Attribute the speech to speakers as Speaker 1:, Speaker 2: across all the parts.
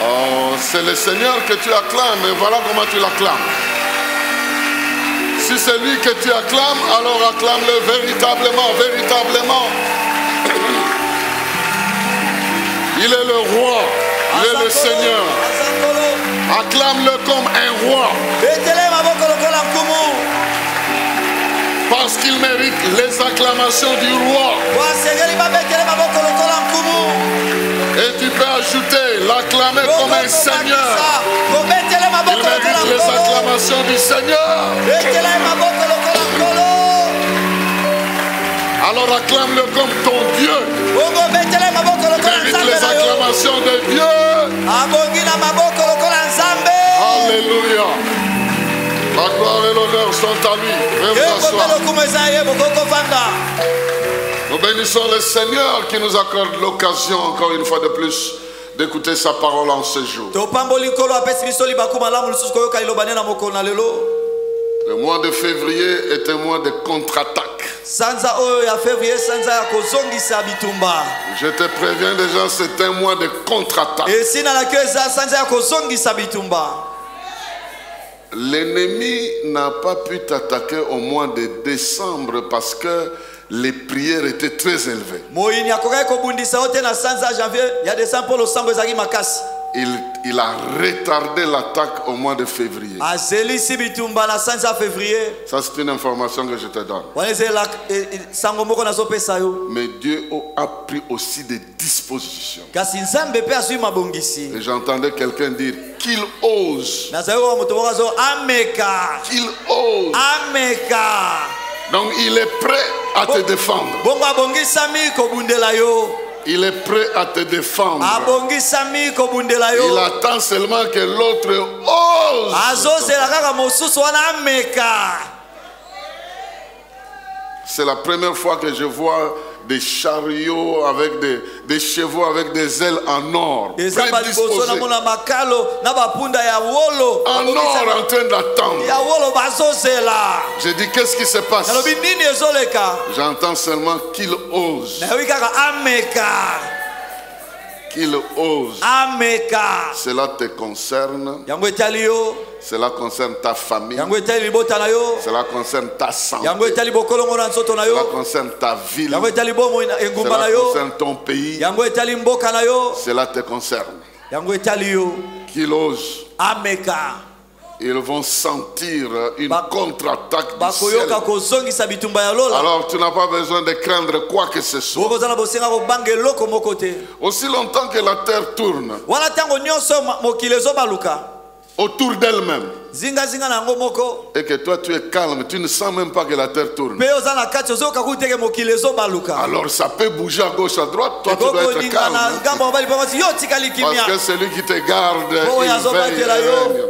Speaker 1: Oh, c'est le Seigneur que tu acclames et voilà comment tu l'acclames. Si c'est lui que tu acclames, alors acclame-le véritablement, véritablement. Il est le roi, il est le Seigneur. Acclame-le comme un roi. Parce qu'il mérite les acclamations du roi. Et tu peux ajouter, l'acclamer comme un Seigneur. Il mérite les acclamations du Seigneur. Alors acclame-le comme ton Dieu. Il mérite les acclamations de Dieu. Alléluia. La gloire et l'honneur sont à lui. Viens t'asseoir. Nous bénissons le Seigneur qui nous accorde l'occasion, encore une fois de plus, d'écouter sa parole en ce jour. Le mois de février est un mois de contre-attaque. Je te préviens déjà, c'est un mois de contre-attaque. L'ennemi n'a pas pu t'attaquer au mois de décembre parce que les prières étaient très élevées. Il a retardé l'attaque au mois de février. Ça, c'est une information que je te donne. Mais Dieu a pris aussi des dispositions. Et j'entendais quelqu'un dire qu'il ose. Qu'il ose. Donc il est prêt à te défendre. Il est prêt à te défendre. Il attend seulement que l'autre ose. C'est la première fois que je vois des chariots avec des chevaux avec des ailes en or. En or en train d'attendre. J'ai dit, qu'est-ce qui se passe? J'entends seulement qu'il ose. Qu'il ose. Cela te concerne. Cela concerne ta famille. Cela concerne ta santé. Cela concerne ta ville. Cela concerne ton pays. Cela te concerne. Qu'il ose. Ils vont sentir une contre-attaque du ciel. Alors tu n'as pas besoin de craindre quoi que ce soit. Aussi longtemps que la terre tourne autour d'elle-même et que toi tu es calme, tu ne sens même pas que la terre tourne. Alors ça peut bouger à gauche, à droite, toi tu dois être calme. Parce que celui qui te garde, il veille.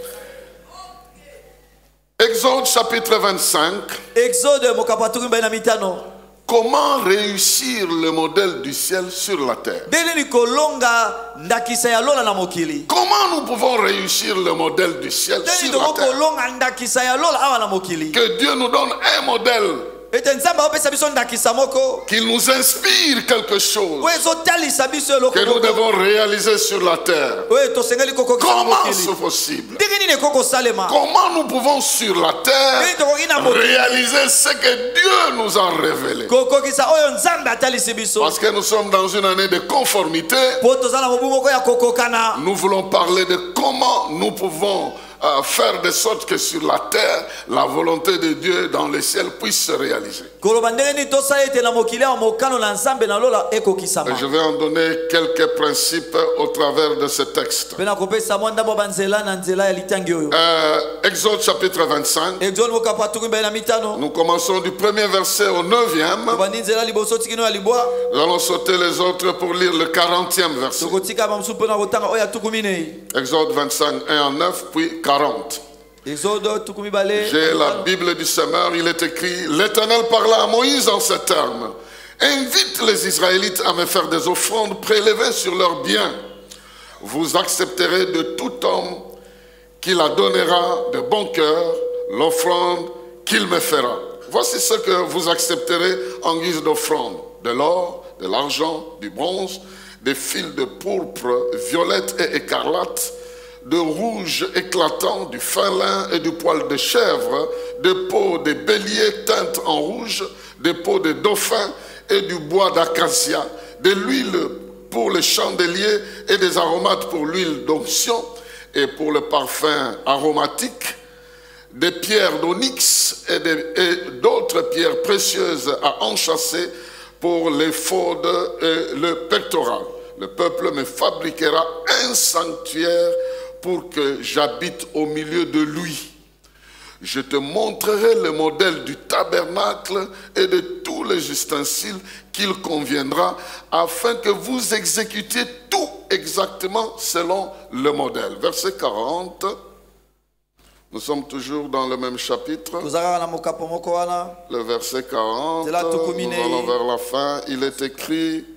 Speaker 1: Exode chapitre 25. Comment réussir le modèle du ciel sur la terre? Comment nous pouvons réussir le modèle du ciel sur la terre? Que Dieu nous donne un modèle. Qu'il nous inspire quelque chose que nous devons réaliser sur la terre. Comment c'est possible? Comment nous pouvons sur la terre réaliser ce que Dieu nous a révélé? Parce que nous sommes dans une année de conformité. Nous voulons parler de comment nous pouvons faire de sorte que sur la terre, la volonté de Dieu dans le ciel puisse se réaliser. Et je vais en donner quelques principes au travers de ce texte. Exode chapitre 25. Nous commençons du premier verset au 9e. Nous allons sauter les autres pour lire le 40e verset. Exode 25, 1 à 9, puis 40. J'ai la Bible du Semeur, il est écrit: L'Éternel parla à Moïse en ces termes: Invite les Israélites à me faire des offrandes prélevées sur leurs biens. Vous accepterez de tout homme qui la donnera de bon cœur l'offrande qu'il me fera. Voici ce que vous accepterez en guise d'offrande: de l'or, de l'argent, du bronze, des fils de pourpre, violette et écarlate, de rouge éclatant, du fin lin et du poil de chèvre, des peaux de bélier teintes en rouge, des peaux de dauphin et du bois d'acacia, de l'huile pour les chandeliers et des aromates pour l'huile d'onction et pour le parfum aromatique, des pierres d'onyx et d'autres pierres précieuses à enchâsser pour l'éphod et le pectoral. Le peuple me fabriquera un sanctuaire pour que j'habite au milieu de lui. Je te montrerai le modèle du tabernacle et de tous les ustensiles qu'il conviendra, afin que vous exécutiez tout exactement selon le modèle. Verset 40. Nous sommes toujours dans le même chapitre. Le verset 40. Nous allons vers la fin. Il est écrit: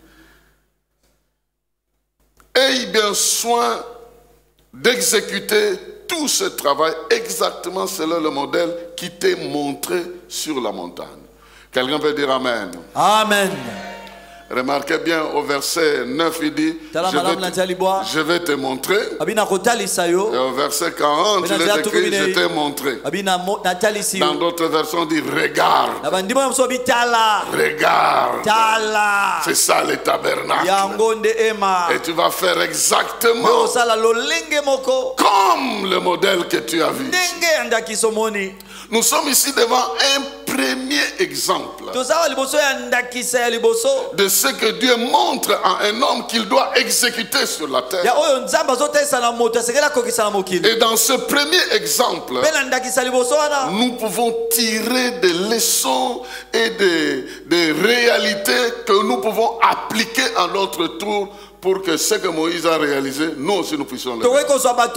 Speaker 1: aie bien soin d'exécuter tout ce travail exactement selon le modèle qui t'est montré sur la montagne. Quelqu'un peut dire Amen.
Speaker 2: Amen.
Speaker 1: Remarquez bien au verset 9, il dit: je vais te montrer. Et au verset 40, il est écrit: je t'ai montré. Dans d'autres versions, on dit: regarde. Regarde. C'est ça le tabernacle. Et tu vas faire exactement comme le modèle que tu as vu. Nous sommes ici devant un premier exemple de ce que Dieu montre à un homme qu'il doit exécuter sur la terre. Et dans ce premier exemple, nous pouvons tirer des leçons et des réalités que nous pouvons appliquer à notre tour, pour que ce que Moïse a réalisé, nous aussi nous puissions le faire.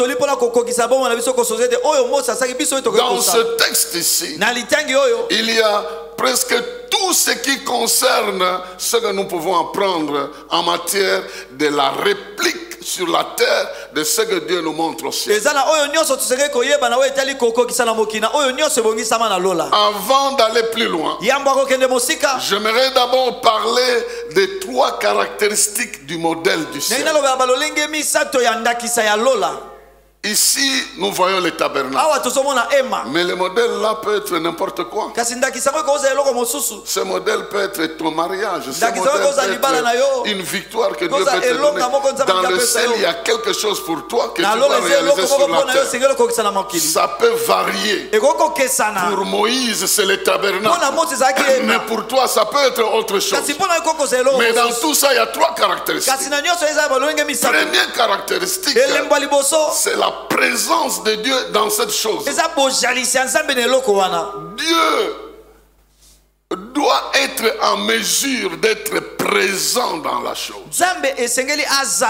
Speaker 1: Dans ce texte ici, il y a presque tout ce qui concerne ce que nous pouvons apprendre en matière de la réplique sur la terre de ce que Dieu nous montre au ciel. Avant d'aller plus loin, j'aimerais d'abord parler des 3 caractéristiques du modèle du ciel. Ici, nous voyons le tabernacle. Mais le modèle là peut être n'importe quoi. Ce modèle peut être ton mariage. Ce modèle peut être une victoire que Dieu peut te donner. Dans le ciel, il y a quelque chose pour toi que tu dois réaliser sur la terre. Ça peut varier. Pour Moïse, c'est le tabernacle. Mais pour toi, ça peut être autre chose. Mais dans tout ça, il y a 3 caractéristiques. Première caractéristique, c'est la présence de Dieu dans cette chose. Dieu doit être en mesure d'être présent dans la chose. Il s'est dit: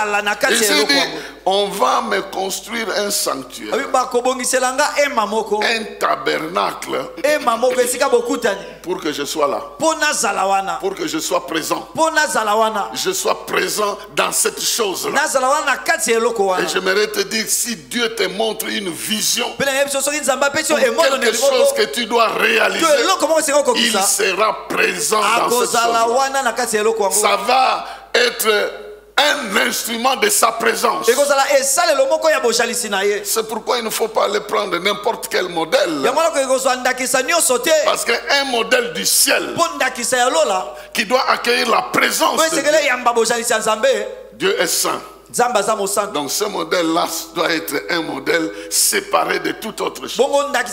Speaker 1: on va me construire un sanctuaire, un tabernacle, pour que je sois là, pour que je sois présent. Je sois présent dans cette chose-là. Et j'aimerais te dire, si Dieu te montre une vision, quelque chose que tu dois réaliser, il sera présent dans cette chose. Ça va être un instrument de sa présence. C'est pourquoi il ne faut pas aller prendre n'importe quel modèle. Parce qu'un modèle du ciel qui doit accueillir la présence de Dieu est saint. Donc ce modèle-là doit être un modèle séparé de toute autre chose.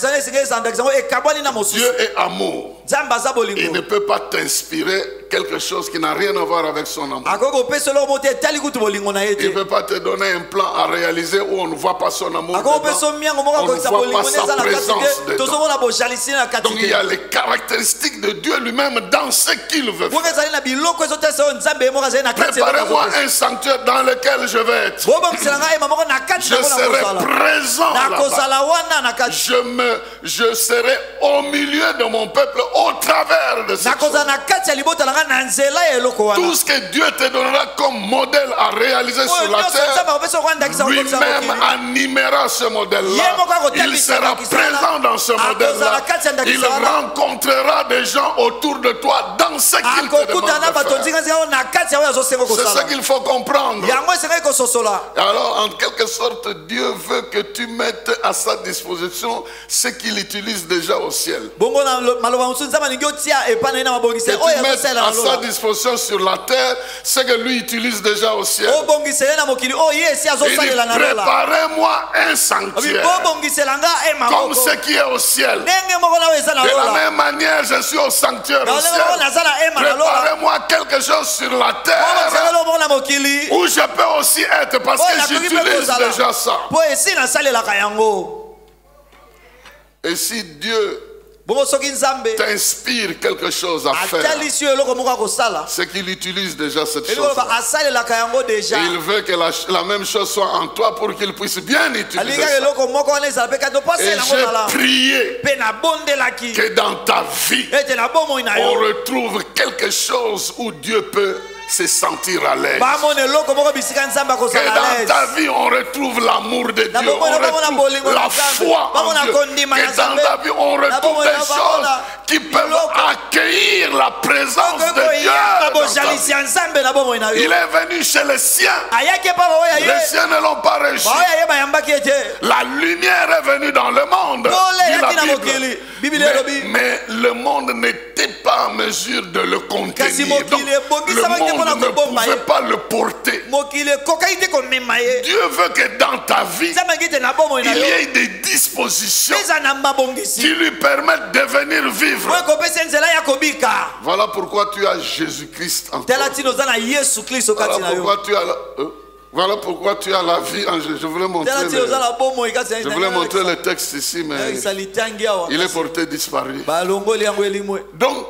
Speaker 1: Dieu est amour. Il ne peut pas t'inspirer quelque chose qui n'a rien à voir avec son amour. Il ne peut pas te donner un plan à réaliser où on ne voit pas son amour dedans. On ne voit pas sa présence dedans. Donc il y a les caractéristiques de Dieu lui-même dans ce qu'il veut faire. Préparez-moi un sanctuaire dans lequel je vais être. Je serai présent là-bas. je serai au milieu de mon peuple au travers de cette chose. Tout ce que Dieu te donnera comme modèle à réaliser sur la terre, lui-même animera ce modèle-là. Il sera présent dans ce modèle-là. Il rencontrera des gens autour de toi dans ce qu'il te demande de faire. C'est ce qu'il faut comprendre. Alors, en quelque sorte, Dieu veut que tu mettes à sa disposition ce qu'il utilise déjà au ciel. Que tu mettes à sa disposition sur la terre ce que lui utilise déjà au ciel. Il dit, préparez-moi un sanctuaire comme ce qui est au ciel. De la même manière, je suis au sanctuaire au ciel. Préparez-moi quelque chose sur la terre où je peux aussi être, parce que j'utilise déjà ça. Et si Dieu t'inspire quelque chose à faire, c'est qu'il utilise déjà cette chose. Et il veut que la même chose soit en toi pour qu'il puisse bien utiliser ça. Et j'ai prié que dans ta vie, on retrouve quelque chose où Dieu peut se sentir à l'aise. Que dans ta vie, on retrouve l'amour de Dieu, on retrouve la foi en Dieu. Que dans ta vie, on retrouve des choses qui peuvent accueillir la présence de Dieu dans ta vie. Il est venu chez les siens. Les siens ne l'ont pas reçu. La lumière est venue dans le monde, dit la Bible. Mais le monde n'était pas en mesure de le contenir. Donc, le monde ne pouvait pas le porter. Dieu veut que dans ta vie, il y ait des dispositions qui lui permettent de venir vivre. Voilà pourquoi tu as Jésus-Christ en toi. Voilà pourquoi tu as la vie en Jésus. Je voulais montrer le texte ici, mais il est porté disparu. Donc,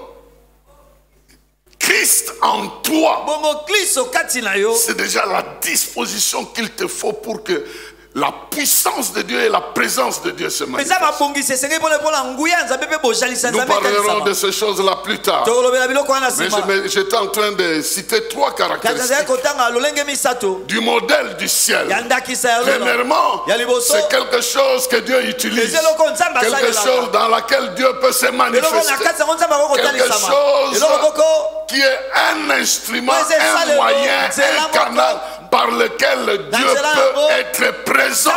Speaker 1: Christ en toi, c'est déjà la disposition qu'il te faut pour que la puissance de Dieu et la présence de Dieu se manifestent. Nous parlerons de ces choses-là plus tard. Mais j'étais en train de citer 3 caractéristiques du modèle du ciel. Premièrement, c'est quelque chose que Dieu utilise, quelque chose dans laquelle Dieu peut se manifester, quelque chose qui est un instrument, un moyen, un canal par lequel Dieu peut être présent.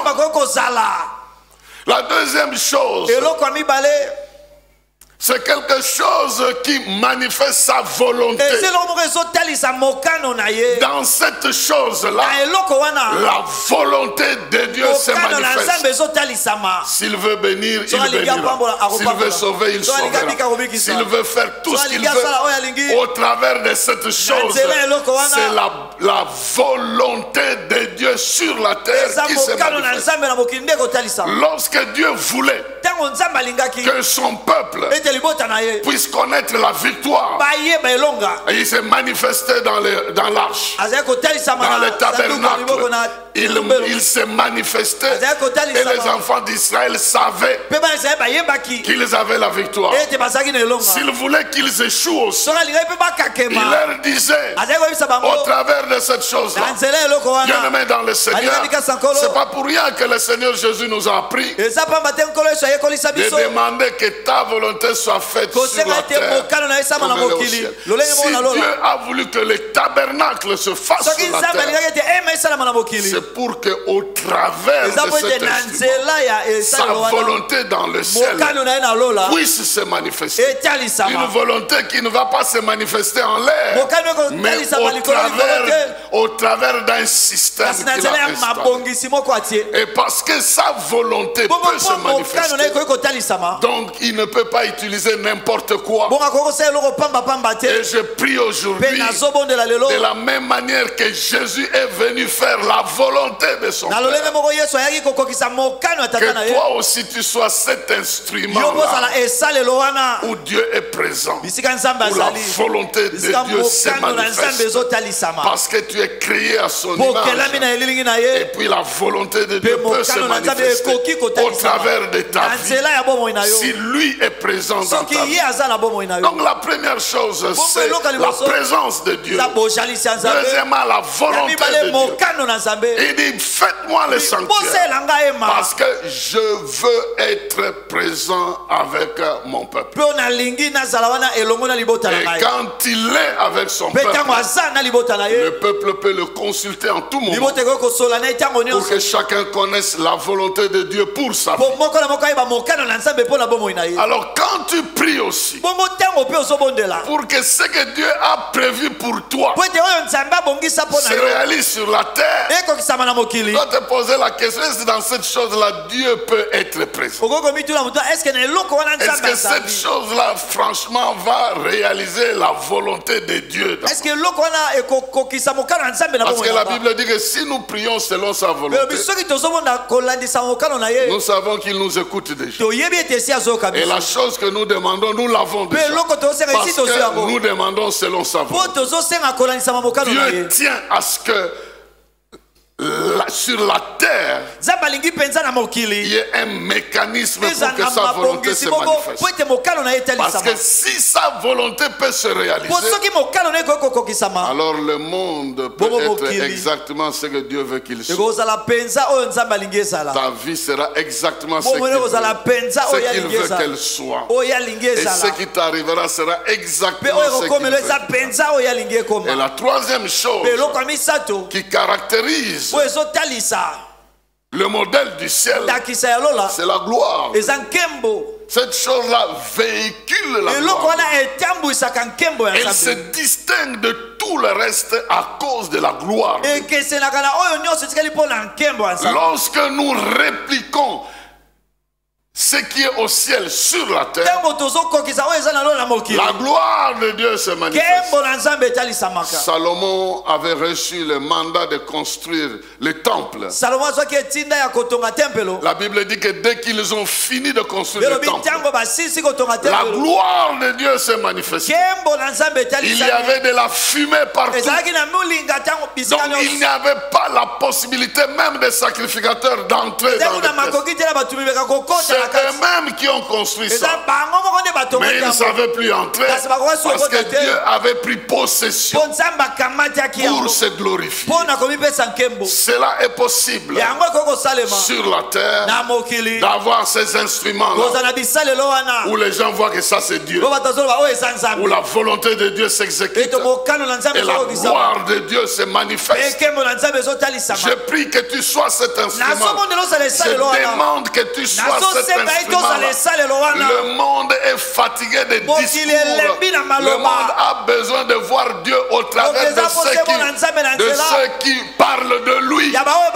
Speaker 1: La deuxième chose, c'est quelque chose qui manifeste sa volonté. Dans cette chose-là, la volonté de Dieu se manifeste. S'il veut bénir, il bénira. S'il veut sauver, il sauvera. S'il veut faire tout ce qu'il veut au travers de cette chose, c'est la volonté de Dieu sur la terre qui se manifeste. Lorsque Dieu voulait que son peuple puisse connaître la victoire, et il s'est manifesté dans l'arche, dans le tabernacle. Il s'est manifesté et les enfants d'Israël savaient qu'ils avaient la victoire. S'il voulait qu'ils échouent aussi, il leur disait au travers de cette chose-là, bien-aimés dans le Seigneur, c'est pas pour rien que le Seigneur Jésus nous a appris de demander que ta volonté soit faite sur la terre comme elle est au ciel. Si Dieu a voulu que le tabernacle se fasse sur la terre, c'est pour qu'au travers de cet instrument, sa volonté dans le ciel puisse se manifester. Une volonté qui ne va pas se manifester en l'air, mais au travers d'un système qu'il a installé. Et parce que sa volonté peut se manifester, donc il ne peut pas utiliser utiliser n'importe quoi. Et je prie aujourd'hui, de la même manière que Jésus est venu faire la volonté de son Père, que toi aussi tu sois cet instrument-là où Dieu est présent, où la volonté de Dieu se manifeste, parce que tu es créé à son image, et puis la volonté de Dieu peut se manifester au travers de ta vie si lui est présent dans ta vie. Donc la première chose, c'est la présence de Dieu. Deuxièmement, la volonté de Dieu. Il dit, faites-moi le sanctuaire, parce que je veux être présent avec mon peuple. Et quand il est avec son peuple, le peuple peut le consulter en tout moment pour que chacun connaisse la volonté de Dieu pour sa vie. Alors quand tu pries aussi pour que ce que Dieu a prévu pour toi se réalise sur la terre, tu dois te poser la question, est-ce que dans cette chose-là Dieu peut être présent? Est-ce que cette chose-là franchement va réaliser la volonté de Dieu? Parce que la Bible dit que si nous prions selon sa volonté, nous savons qu'il nous écoute déjà. Et la chose que nous demandons, nous l'avons déjà. Parce que nous demandons selon sa volonté. Dieu tient à ce que sur la terre, il y ait un mécanisme pour que sa volonté se manifeste. Parce que si sa volonté peut se réaliser, alors le monde peut être exactement ce que Dieu veut qu'il soit. Ta vie sera exactement ce qu'il veut qu'elle soit. Et ce qui t'arrivera sera exactement ce qu'il veut. Et la troisième chose qui caractérise le modèle du ciel, c'est la gloire. Cette chose-là véhicule la gloire. Elle se distingue de tout le reste à cause de la gloire. Lorsque nous répliquons ce qui est au ciel sur la terre, la gloire de Dieu se manifeste. Salomon avait reçu le mandat de construire le temple. La Bible dit que dès qu'ils ont fini de construire le temple, la gloire de Dieu se manifestait. Il y avait de la fumée partout. Donc il n'y avait pas la possibilité même des sacrificateurs d'entrer dans le temple. C'est eux-mêmes qui ont construit ça. Mais ils ne savaient plus entrer parce que Dieu avait pris possession pour se glorifier. Cela est possible sur la terre d'avoir ces instruments-là où les gens voient que ça c'est Dieu, où la volonté de Dieu s'exécute et la gloire de Dieu se manifeste. Je prie que tu sois cet instrument. Je demande que tu sois cet instrument. Le monde est fatigué de discours. Le monde a besoin de voir Dieu au travers de ceux qui parlent de lui.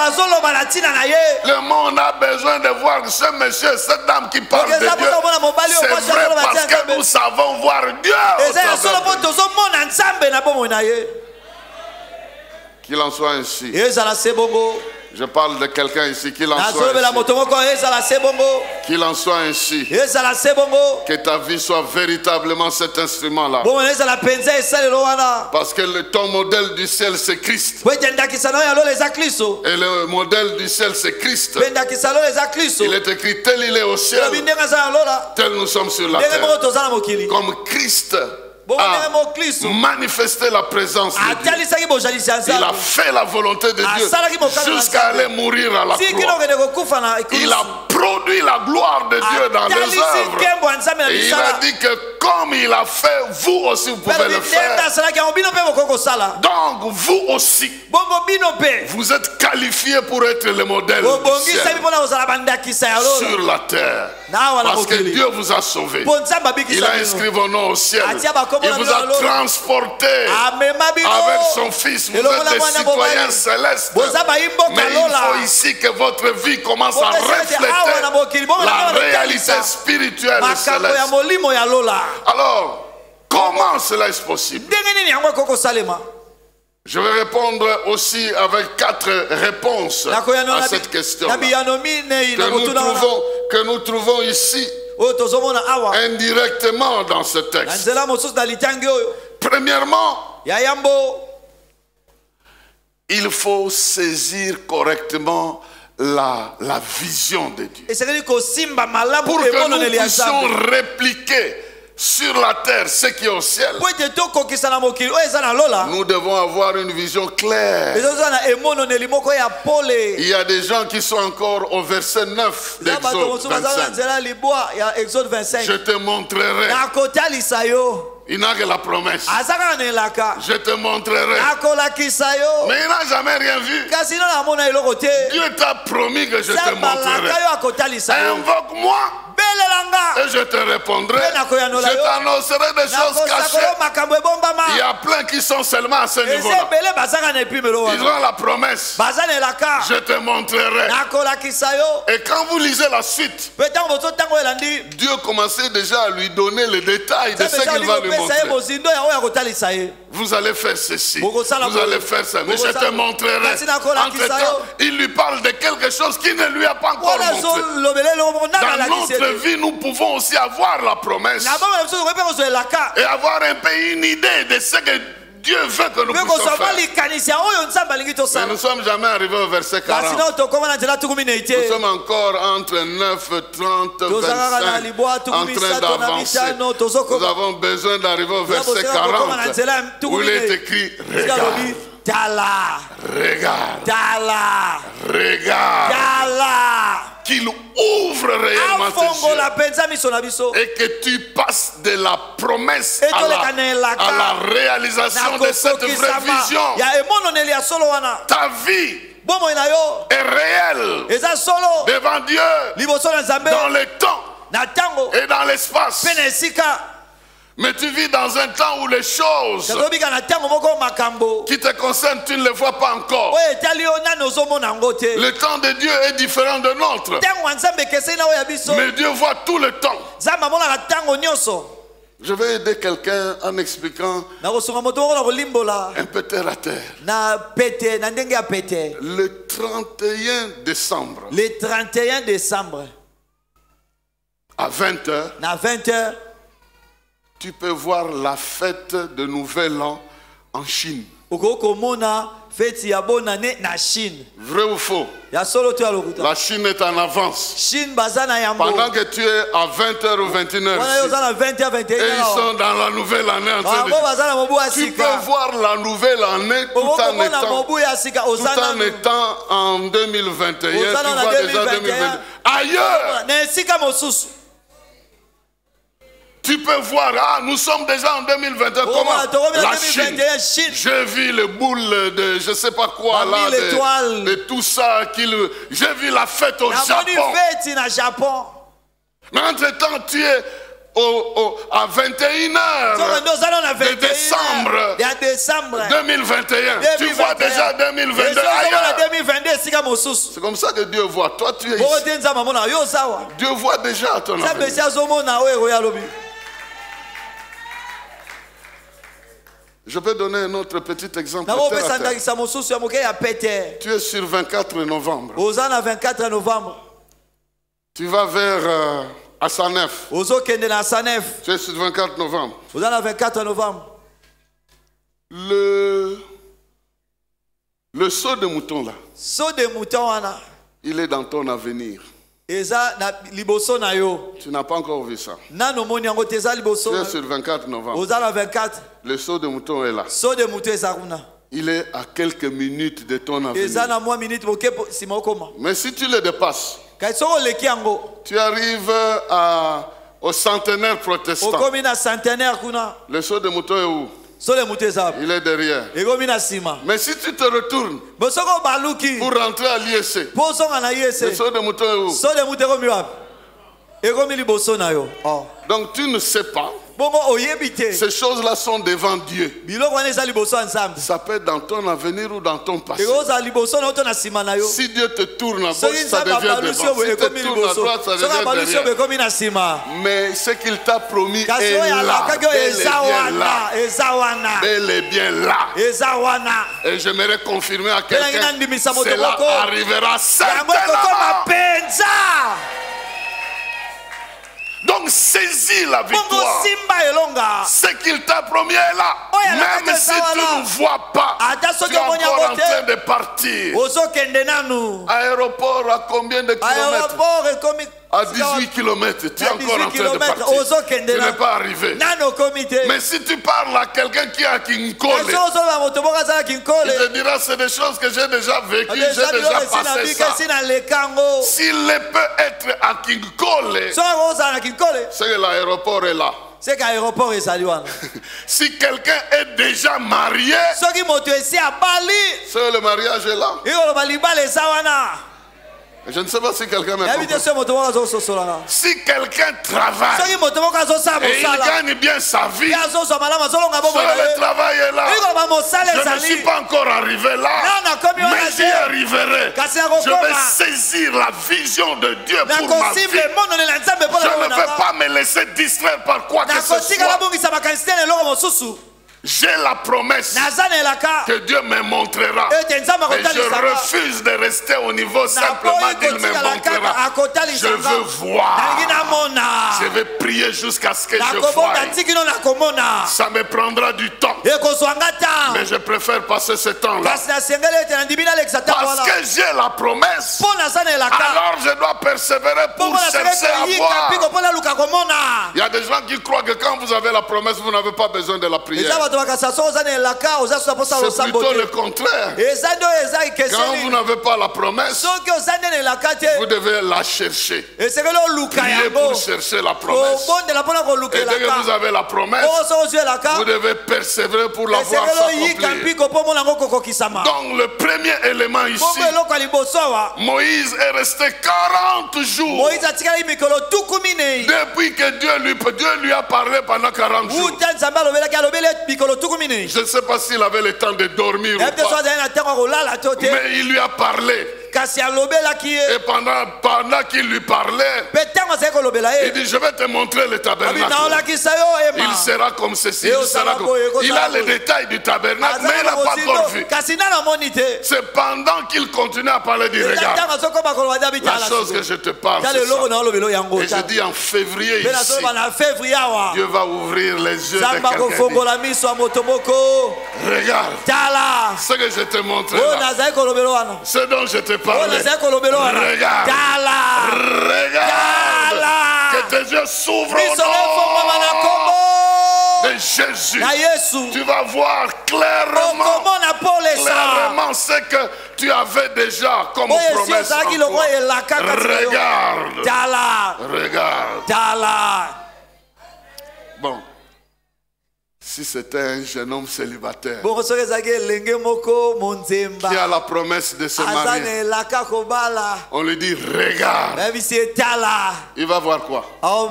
Speaker 1: Le monde a besoin de voir ce monsieur, cette dame qui parle de Dieu. C'est vrai parce que nous savons voir Dieu au travers de lui. Qu'il en soit ainsi. Je parle de quelqu'un ici, qu'il en soit ainsi. Qu'il en soit ainsi. Que ta vie soit véritablement cet instrument-là. Parce que ton modèle du ciel, c'est Christ. Et le modèle du ciel, c'est Christ. Il est écrit, tel il est au ciel, tel nous sommes sur la terre. Comme Christ a manifesté la présence de Dieu. Il a fait la volonté de Dieu jusqu'à aller mourir à la croix. Il a produit la gloire de Dieu dans les œuvres. Et il a dit que comme il a fait, vous aussi vous pouvez le faire. Donc vous aussi, vous êtes qualifiés pour être le modèle du ciel sur la terre. Parce que Dieu vous a sauvés. Il a inscrit vos noms au ciel. Il vous a transporté avec son Fils. Vous êtes des citoyens célestes. Mais il faut ici que votre vie commence à refléter la réalité spirituelle céleste. Alors, comment cela est possible? Je vais répondre aussi avec 4 réponses à cette question que nous trouvons ici indirectement dans ce texte. Premièrement, il faut saisir correctement la vision de Dieu pour que nous puissions répliquer sur la terre ce qui est au ciel. Nous devons avoir une vision claire. Il y a des gens qui sont encore au verset 9 d'Exode 25. Je te montrerai. Il n'a que la promesse. Je te montrerai. Mais il n'a jamais rien vu. Dieu t'a promis que je te montrerai. Invoque-moi et je te répondrai. Je t'annoncerai des choses cachées. Il y a plein qui sont seulement à ce niveau-là. Ils ont la promesse. Je te montrerai. Et quand vous lisez la suite, Dieu commençait déjà à lui donner les détails de ce qu'il va lui montrer. Vous allez faire ceci, vous allez faire ça, mais je te montrerai. Entre-temps, il lui parle de quelque chose qui ne lui a pas encore montré. Dans notre vie, nous pouvons aussi avoir la promesse et avoir un peu une idée de ce que Dieu veut que nous puissions faire. Mais nous ne sommes jamais arrivés au verset 40. Nous sommes encore entre 9, 30, 25, en train d'avancer. Nous avons besoin d'arriver au verset 40 où il est écrit « Regarde, regarde, regarde ». Qu'il ouvre réellement tes yeux et que tu passes de la promesse à la réalisation de cette vraie vision. Ta vie est réelle devant Dieu dans le temps et dans l'espace. Mais tu vis dans un temps où les choses qui te concernent, tu ne les vois pas encore. Le temps de Dieu est différent de notre. Mais Dieu voit tout le temps. Je vais aider quelqu'un en expliquant un peu terre à terre. Le 31 décembre.
Speaker 2: Le 31 décembre.
Speaker 1: À 20h. Tu peux voir la fête de Nouvel An en Chine. Vrai ou faux? La Chine est en avance. Pendant que tu es à 20h ou 21h, et ils sont dans la nouvelle année en train de... Tu peux voir la nouvelle année tout en étant en 2021. Tu vois déjà 2021. Ailleurs! Tu peux voir, nous sommes déjà en 2021. Comment? La Chine. J'ai vu les boules de je ne sais pas quoi là, de tout ça. J'ai vu la fête au Japon. Mais entre-temps, tu es à 21h de décembre 2021. Tu vois déjà 2022 ailleurs. C'est comme ça que Dieu voit. Toi, tu es ici. Dieu voit déjà ton avenir. Je peux donner un autre petit exemple. Tu es sur 24 novembre. Tu vas vers Asanef. Tu es sur 24 novembre. Le saut de mouton là. Il est dans ton avenir. Tu n'as pas encore vu ça. Tu es sur 24 novembre. Le saut de mouton est là. Il est à quelques minutes de ton avenir. Mais si tu le dépasses, tu arrives au centenaire protestant. Le saut de mouton est où? Il est derrière. Mais si tu te retournes pour rentrer à l'IEC, le saut de mouton est où? Donc tu ne sais pas. Ces choses-là sont devant Dieu. Ça peut être dans ton avenir ou dans ton passé. Si Dieu te tourne à gauche, ça devient devant. Si Dieu te tourne à droite, ça devient derrière. Mais ce qu'il t'a promis est là. Bel et bien là. Et j'aimerais confirmer à quelqu'un, cela arrivera certainement. Donc saisis la victoire. Ce qu'il t'a promis est là. Même si tu ne vois pas, tu es encore en train de partir. Aéroport à combien de kilomètres? À 18 km, tu es encore en train de partir. Tu n'es pas arrivé. Mais si tu parles à quelqu'un qui est à Kinkole, il te dira c'est des choses que j'ai déjà vécues, j'ai déjà passé ça. S'il peut être à Kinkole, c'est que l'aéroport est là. Si quelqu'un est déjà marié, c'est que le mariage est là. Je ne sais pas si quelqu'un m'a compris. Si quelqu'un travaille et il gagne bien sa vie, le travail est là. Je ne suis pas encore arrivé là, mais j'y arriverai. Je vais saisir la vision de Dieu pour ma vie. Je ne vais pas me laisser distraire par quoi que ce soit. J'ai la promesse que Dieu me montrera. Et je refuse de rester au niveau simplement qu'il me montrera. Je veux voir. Je vais prier jusqu'à ce que je voie. Ça me prendra du temps. Mais je préfère passer ce temps-là. Parce que j'ai la promesse. Alors je dois persévérer pour chercher à voir. Il y a des gens qui croient que quand vous avez la promesse, vous n'avez pas besoin de la prière. C'est plutôt le contraire. Quand vous n'avez pas la promesse, vous devez la chercher. Priez pour chercher la promesse. Et dès que vous avez la promesse, vous devez persévérer pour la voir s'accomplir. Donc le premier élément ici, Moïse est resté 40 jours. Depuis que Dieu lui a parlé pendant 40 jours. Je ne sais pas s'il avait le temps de dormir ou pas. Mais il lui a parlé. Et pendant qu'il lui parlait, il dit je vais te montrer le tabernacle. Il sera comme ceci. Il a les détails du tabernacle, mais il n'a pas encore vu. C'est pendant qu'il continue à parler du regard. La chose que je te parle, c'est ça. Et je dis en février ici, Dieu va ouvrir les yeux de quelqu'un. Regarde ce que je te montre là. Ce dont je te parle. Regarde. Que tes yeux s'ouvrent au nom de Jésus. Tu vas voir clairement ce que tu avais déjà comme promesse. Regarde. Bon. Si c'était un jeune homme célibataire qui a la promesse de se marier, on lui dit regarde. Il va voir quoi?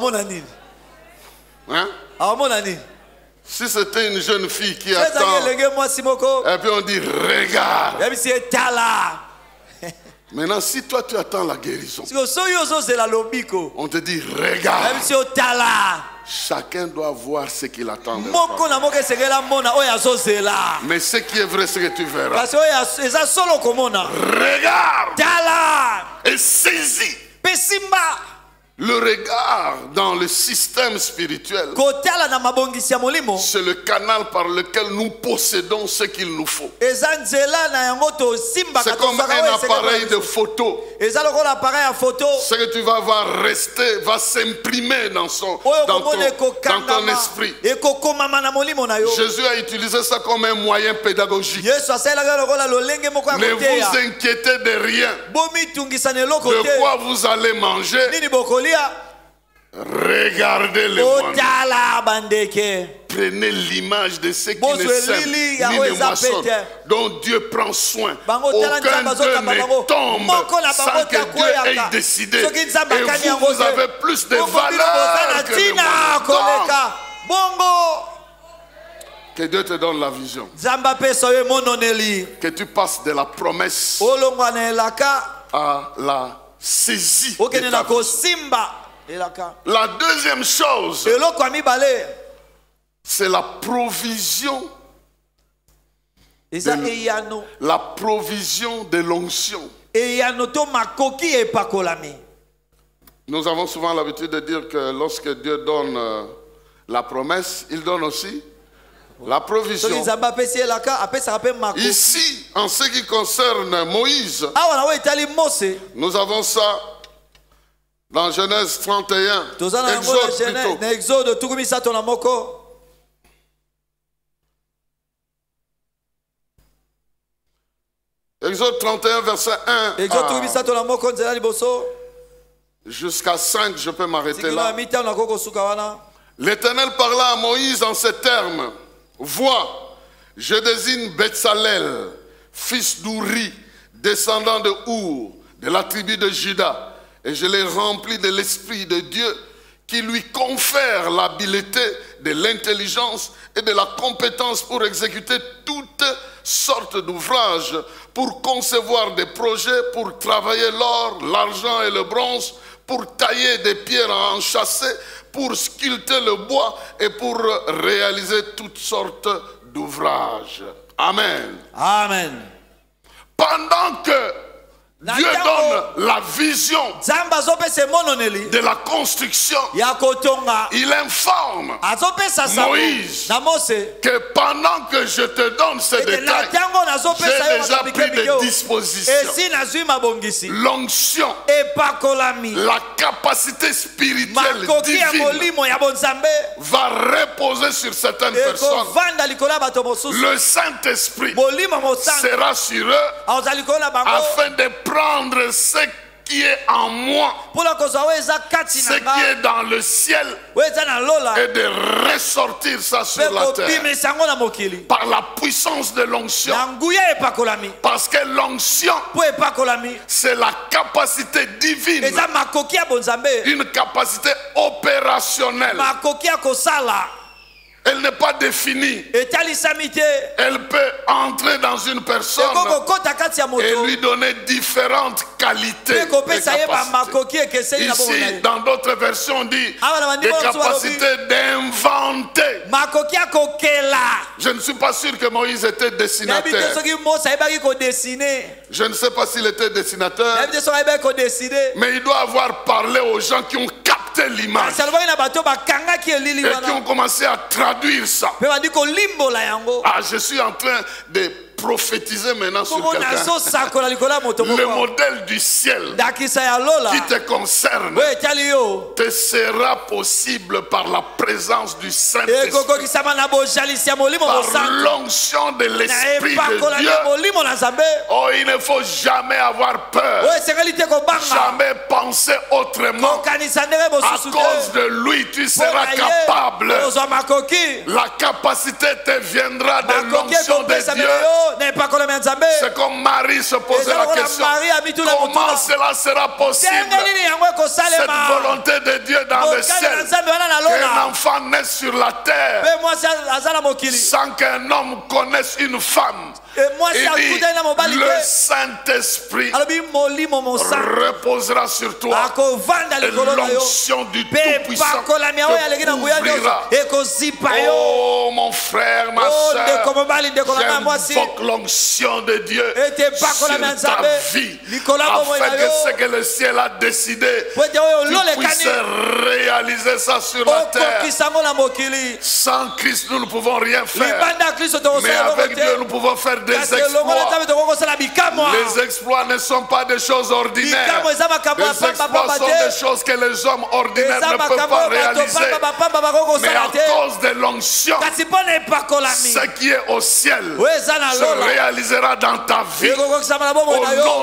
Speaker 1: Hein? Si c'était une jeune fille qui attend, et puis on dit regarde. Maintenant, si toi tu attends la guérison, on te dit regarde. Chacun doit voir ce qu'il attend. Mais ce qui est vrai, c'est que tu verras. Regarde et saisis. Le regard dans le système spirituel, c'est le canal par lequel nous possédons ce qu'il nous faut. C'est comme un appareil de photo. Ce que tu vas voir rester, va s'imprimer dans ton esprit. Jésus a utilisé ça comme un moyen pédagogique. Ne vous inquiétez de rien. De quoi vous allez manger Regardez les moines. Prenez l'image de ceux qui ne sèment ni ne moissonnent, dont Dieu prend soin. Aucun d'eux ne tombe sans que Dieu ait décidé. Et vous avez plus de valeur que le monde. Que Dieu te donne la vision. Que tu passes de la promesse à la saisie de ta vie. La deuxième chose, c'est la provision. La provision de l'onction. Nous avons souvent l'habitude de dire que lorsque Dieu donne la promesse, il donne aussi la provision. Ici, en ce qui concerne Moïse, nous avons ça dans Genèse 31, Exode plutôt. Exode 31, verset 1 jusqu'à 5, je peux m'arrêter là. L'Éternel parla à Moïse en ces termes. Vois, je désigne Betsalel, fils d'Ouri, descendant de Our, de la tribu de Juda, et je l'ai rempli de l'Esprit de Dieu qui lui confère l'habileté, de l'intelligence et de la compétence pour exécuter toutes sortes d'ouvrages, pour concevoir des projets, pour travailler l'or, l'argent et le bronze, pour tailler des pierres à enchâsser, pour sculpter le bois et pour réaliser toutes sortes d'ouvrages. Amen.
Speaker 2: Amen.
Speaker 1: Pendant que Dieu donne la vision de la construction, il informe Moïse que pendant que je te donne ces détails, j'ai déjà pris des dispositions. L'onction, la capacité spirituelle divine va reposer sur certaines personnes. Le Saint-Esprit sera sur eux afin de prendre ce qui est en moi, ce qui est dans le ciel, et de ressortir ça sur la terre par la puissance de l'onction. Parce que l'onction, c'est la capacité divine, une capacité opérationnelle. Elle n'est pas définie. Elle peut entrer dans une personne et lui donner différentes qualités et capacités. Ici, dans d'autres versions, on dit des capacités d'inventer. Je ne suis pas sûr que Moïse était dessinateur. Je ne sais pas s'il était dessinateur, mais il doit avoir parlé aux gens qui ont capté l'image et qui ont commencé à traduire ça. Ah, je suis en train de prophétiser maintenant sur quelqu'un. Le modèle du ciel qui te concerne te sera possible par la présence du Saint-Esprit, par l'onction de l'Esprit de Dieu. Oh, il ne faut jamais avoir peur, jamais penser autrement. À cause de lui, tu seras capable. La capacité te viendra de l'onction de Dieu. C'est comme Marie se posait la question, comment cela sera possible, cette volonté de Dieu dans le ciel, qu'un enfant naisse sur la terre sans qu'un homme connaisse une femme. Il dit, le Saint-Esprit reposera sur toi et l'onction du Tout-Puissant te couvrira. Oh mon frère, ma soeur, j'invoque l'onction de Dieu sur ta vie afin que ce que le ciel a décidé, tu puisses réaliser ça sur la terre. Sans Christ, nous ne pouvons rien faire, mais avec Dieu, nous pouvons faire des exploits. Les exploits ne sont pas des choses ordinaires. Les exploits sont des choses que les hommes ordinaires ne peuvent pas réaliser. Mais à cause de l'onction, ce qui est au ciel se réalisera dans ta vie. Au nom de Jésus.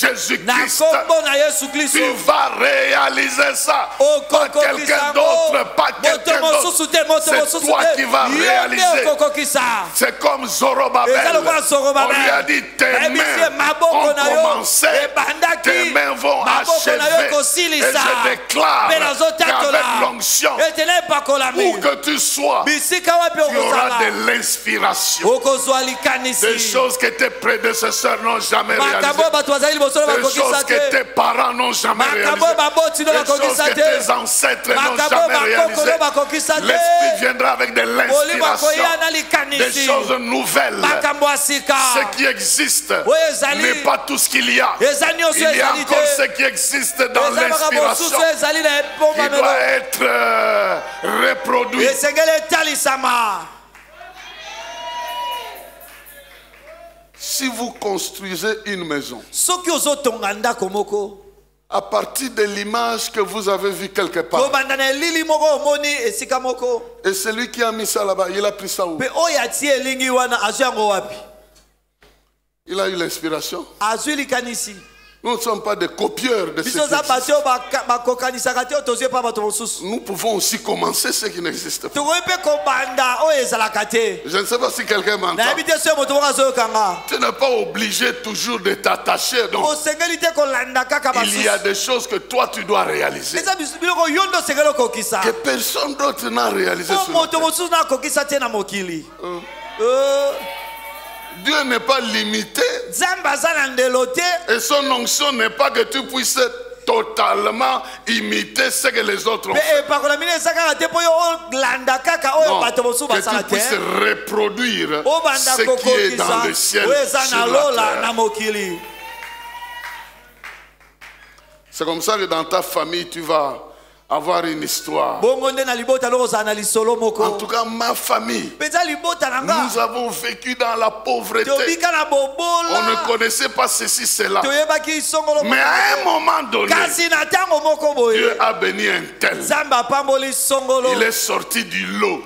Speaker 1: Jésus-Christ, tu vas réaliser ça. Pas quelqu'un d'autre, pas quelqu'un d'autre. C'est toi qui vas réaliser. C'est comme Zorobabel. On lui a dit, tes mains ont commencé, tes mains vont achever. Et je déclare qu'avec l'onction, où que tu sois, tu auras de l'inspiration. Des choses que tes prédécesseurs n'ont jamais réalisées. Des choses que tes parents n'ont jamais réalisées. Des choses que tes ancêtres n'ont jamais réalisées. L'Esprit viendra avec de l'inspiration. Des choses nouvelles. Ce qui existe n'est pas tout ce qu'il y a. Il y a encore ce qui existe dans l'inspiration qui doit être reproduit. Si vous construisez une maison, à partir de l'image que vous avez vue quelque part, et celui qui a mis ça là-bas, il a pris ça où? Il a eu l'inspiration. Nous ne sommes pas des copieurs de ce qui existe. Nous pouvons aussi commencer ce qui n'existe pas. Je ne sais pas si quelqu'un m'entend. Tu n'es pas obligé toujours de t'attacher. Il y a des choses que toi tu dois réaliser, que personne d'autre n'a réalisé sur la terre. Dieu n'est pas limité. Et son onction n'est pas que tu puisses totalement imiter ce que les autres ont fait. Non, que tu puisses reproduire ce qui est dans le ciel sur la terre. C'est comme ça que dans ta famille tu vas avoir une histoire. En tout cas, ma famille, nous avons vécu dans la pauvreté. On ne connaissait pas ceci, cela. Mais à un moment donné, Dieu a béni un tel. Il est sorti du lot.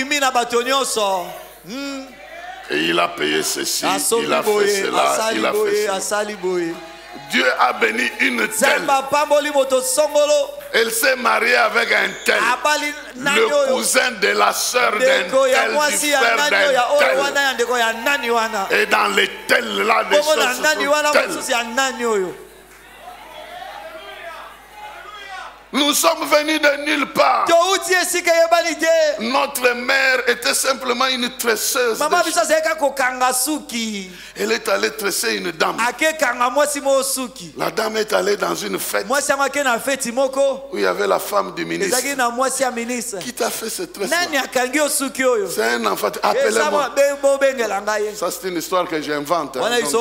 Speaker 1: Et il a payé ceci, il a fait cela, il a fait cela. Dieu a béni une telle. Elle s'est mariée avec un tel, le cousin de la sœur d'un tel, du frère d'un tel. Et dans les tels là, des choses sont telles. Nous sommes venus de nulle part. Notre mère était simplement une tresseuse. Elle est allée tresser une dame. La dame est allée dans une fête où il y avait la femme du ministre. Qui t'a fait cette tresse-là? C'est un enfant. Appelez-moi. Ça, c'est une histoire que j'invente.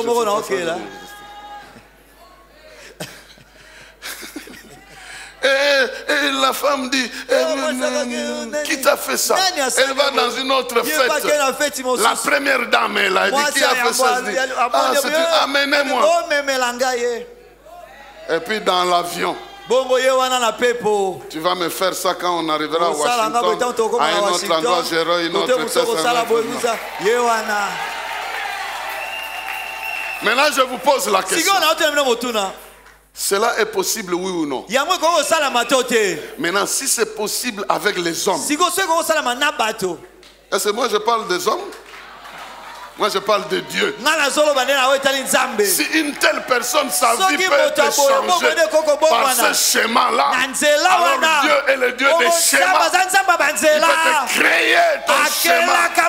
Speaker 1: Et la femme dit, qui t'a fait ça? Elle va dans une autre fête. La première dame, elle a dit, qui a fait ça? Elle dit, ah, c'est tu, amenez-moi. Et puis dans l'avion, tu vas me faire ça quand on arrivera à Washington, à un autre endroit, gérer une autre test. Maintenant, je vous pose la question. Cela est possible, oui ou non? Maintenant, si c'est possible avec les hommes, est-ce que moi je parle des hommes? Moi je parle de Dieu. Si une telle personne, sa vie peut être changée par ce schéma-là, alors Dieu est le Dieu des schémas. Il peut te créer ton schéma.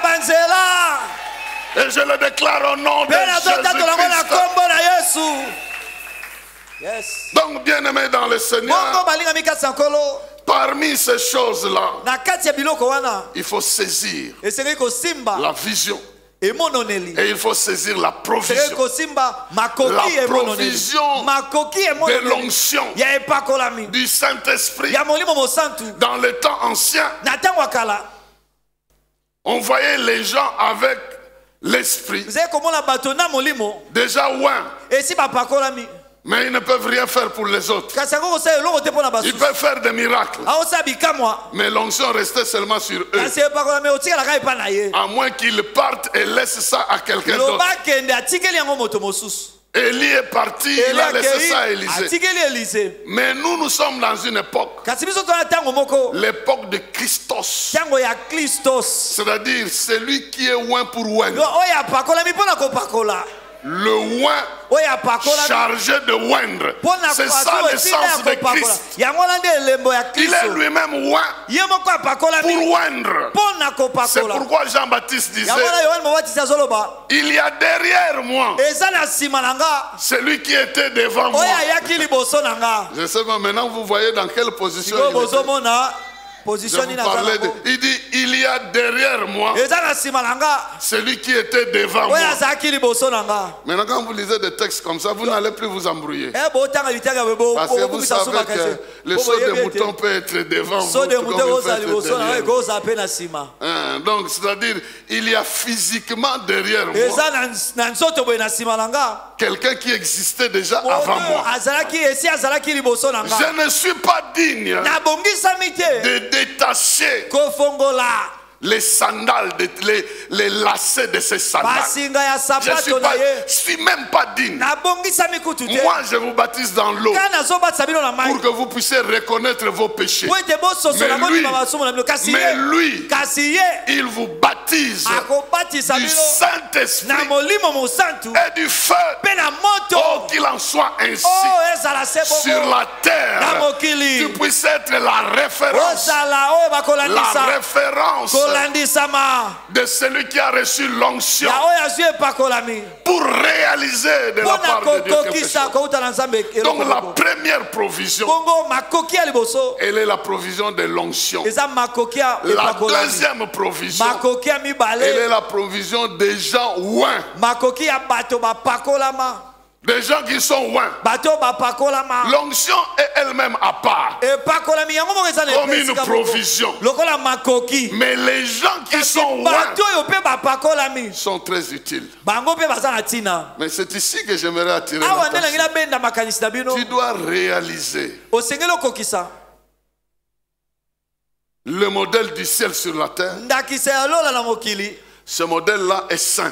Speaker 1: Et je le déclare au nom de Jésus-Christ. Yes. Donc, bien-aimé dans le Seigneur, parmi ces choses-là, il faut saisir la vision. Et il faut saisir la provision. La provision de l'onction du Saint-Esprit. Dans le temps ancien, on voyait les gens avec l'Esprit déjà loin. Mais ils ne peuvent rien faire pour les autres. Ils peuvent faire des miracles. Mais l'onction restait seulement sur eux. À moins qu'ils partent et laissent ça à quelqu'un d'autre. Élie est parti, il a laissé ça à Élisée. Mais nous sommes dans une époque, l'époque de Christos. C'est-à-dire celui qui est oint pour oindre. Le oint chargé de oindre. C'est ça le sens de Christ. Il est lui-même oint pour oindre. C'est pourquoi Jean-Baptiste disait, il y a derrière moi celui qui était devant moi. Je sais pas, maintenant vous voyez dans quelle position il était. Il dit, il y a derrière moi celui qui était devant moi. Maintenant quand vous lisez des textes comme ça, vous n'allez plus vous embrouiller. Parce que vous savez que le saut de mouton peut être devant vous comme il peut être derrière. Donc c'est-à-dire, il y a physiquement derrière moi quelqu'un qui existait déjà avant moi. Je ne suis pas digne de détacher les sandales, les lacets de ces sandales. Je suis même pas digne. Moi, je vous baptise dans l'eau pour que vous puissiez reconnaître vos péchés. Mais lui, il vous baptise du Saint-Esprit et du feu. Oh, qu'il en soit ainsi sur la terre. Tu puisses être la référence de celui qui a reçu l'onction pour réaliser de la part de Dieu quelque chose. Donc la première provision, elle est la provision de l'onction. La deuxième provision, elle est la provision des gens oints. Des gens qui sont loin. L'onction est elle-même à part, comme une provision. Mais les gens qui sont loin sont très utiles. Mais c'est ici que j'aimerais attirer l'attention. Tu dois réaliser le modèle du ciel sur la terre. Ce modèle-là est saint.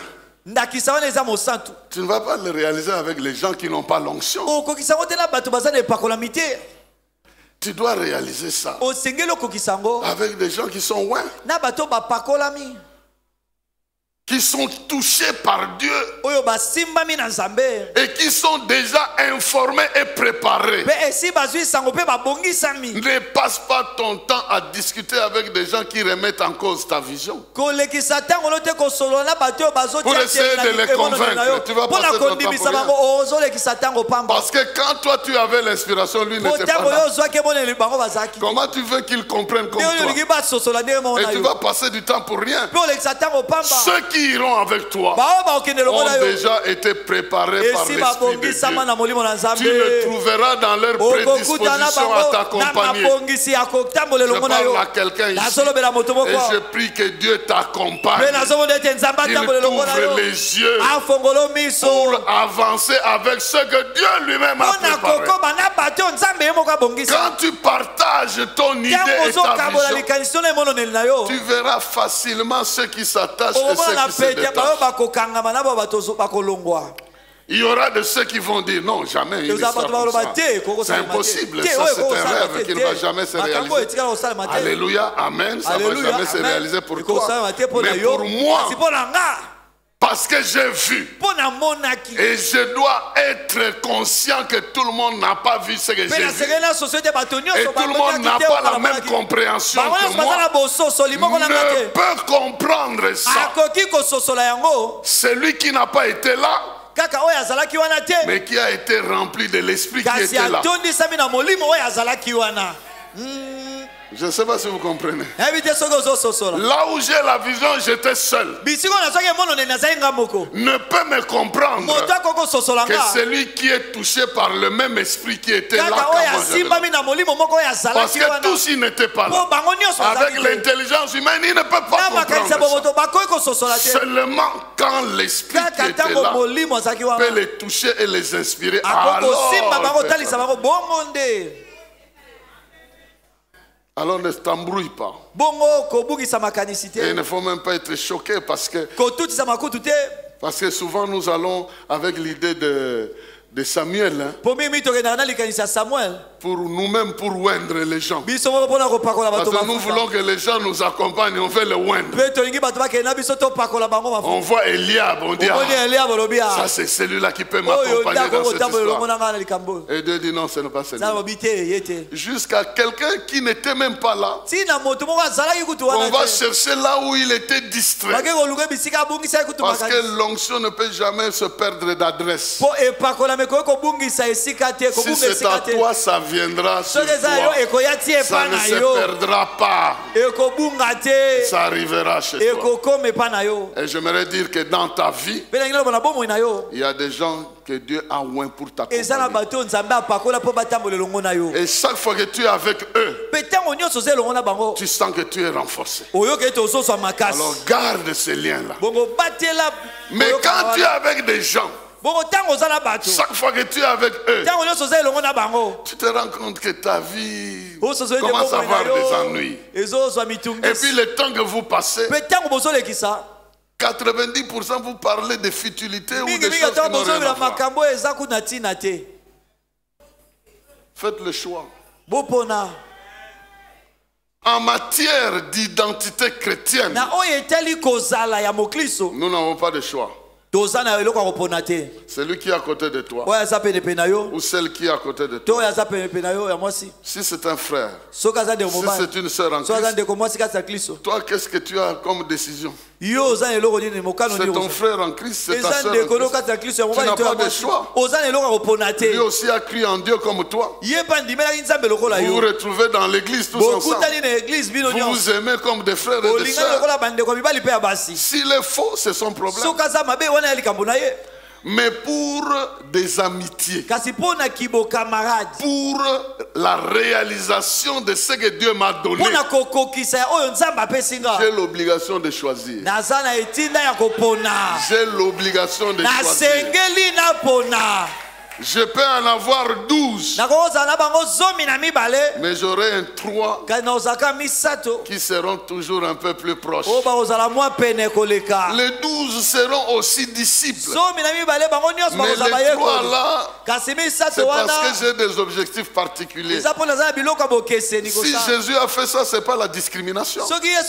Speaker 1: Tu ne vas pas le réaliser avec les gens qui n'ont pas l'onction. Tu dois réaliser ça avec des gens qui sont loin, qui sont touchés par Dieu et qui sont déjà informés et préparés. Ne passe pas ton temps à discuter avec des gens qui remettent en cause ta vision pour essayer de les convaincre. Tu vas passer ton temps pour rien. Parce que quand toi tu avais l'inspiration, lui n'était pas là. Comment tu veux qu'il comprenne comme toi? Et tu vas passer du temps pour rien. Ceux qui iront avec toi ont déjà été préparés par l'Esprit de Dieu. Tu les trouveras dans leur prédisposition à t'accompagner. Je parle à quelqu'un ici et je prie que Dieu t'accompagne. Il t'ouvre les yeux pour avancer avec ce que Dieu lui-même a préparé. Quand tu partages ton idée et ta vision, tu verras facilement ceux qui s'attachent et ceux qui se détachent. Il y aura de ceux qui vont dire non, jamais il ne sera comme ça. C'est impossible, ça c'est un rêve qui ne va jamais se réaliser. Alléluia, amen, ça ne va jamais se réaliser pour toi. Mais pour moi, parce que j'ai vu et je dois être conscient que tout le monde n'a pas vu ce que j'ai vu et tout le monde n'a pas la même compréhension que moi, ne peut comprendre ça. Celui qui n'a pas été là mais qui a été rempli de l'esprit qui était là. Je ne sais pas si vous comprenez. Là où j'ai la vision, j'étais seul. Ne peut me comprendre que celui qui est touché par le même esprit qui était là quand moi. Parce que tous ils n'étaient pas là. Avec l'intelligence humaine, ils ne peuvent pas comprendre ça. Seulement quand l'esprit qui était là peut les toucher et les inspirer. Alors ne t'embrouille pas. Et il ne faut même pas être choqué parce que Parce que souvent nous allons avec l'idée de Samuel, hein, pour nous-mêmes, pour oindre les gens. Parce que nous voulons que les gens nous accompagnent, on veut le oindre. On voit Eliab, on dit, ça c'est celui-là qui peut m'accompagner dans cette histoire. Et Dieu dit non, ce n'est pas celui-là. Jusqu'à quelqu'un qui n'était même pas là, on va chercher là où il était distrait. Parce que l'onction ne peut jamais se perdre d'adresse. Si c'est à toi, ça viendra sur toi. Ça ne se perdra pas. Ça arrivera chez toi. Et j'aimerais dire que dans ta vie, il y a des gens que Dieu a oint pour t'accompagner. Et chaque fois que tu es avec eux, tu sens que tu es renforcé. Alors garde ces liens-là. Mais quand tu es avec des gens, chaque fois que tu es avec eux, tu te rends compte que ta vie commence à avoir des ennuis. Et puis le temps que vous passez, 90% vous parlez de futilité ou de choses qui n'ont rien à voir. Faites le choix. En matière d'identité chrétienne, nous n'avons pas de choix. Celui qui est à côté de toi ou celle qui est à côté de toi, si c'est un frère, si c'est une sœur en Christ, toi qu'est-ce que tu as comme décision? C'est ton frère en Christ, c'est ta sœur en Christ. Tu n'as pas de choix. Lui aussi a cru en Dieu comme toi. Vous vous retrouvez dans l'église tous ensemble. Vous vous aimez comme des frères et des sœurs. S'il est faux, c'est son problème. Mais pour des amitiés, pour la réalisation de ce que Dieu m'a donné, j'ai l'obligation de choisir. J'ai l'obligation de choisir. Je peux en avoir 12, mais j'aurai un 3 qui seront toujours un peu plus proches. Les 12 seront aussi disciples. Mais les 3 là, c'est parce que j'ai des objectifs particuliers. Si Jésus a fait ça, ce n'est pas la discrimination.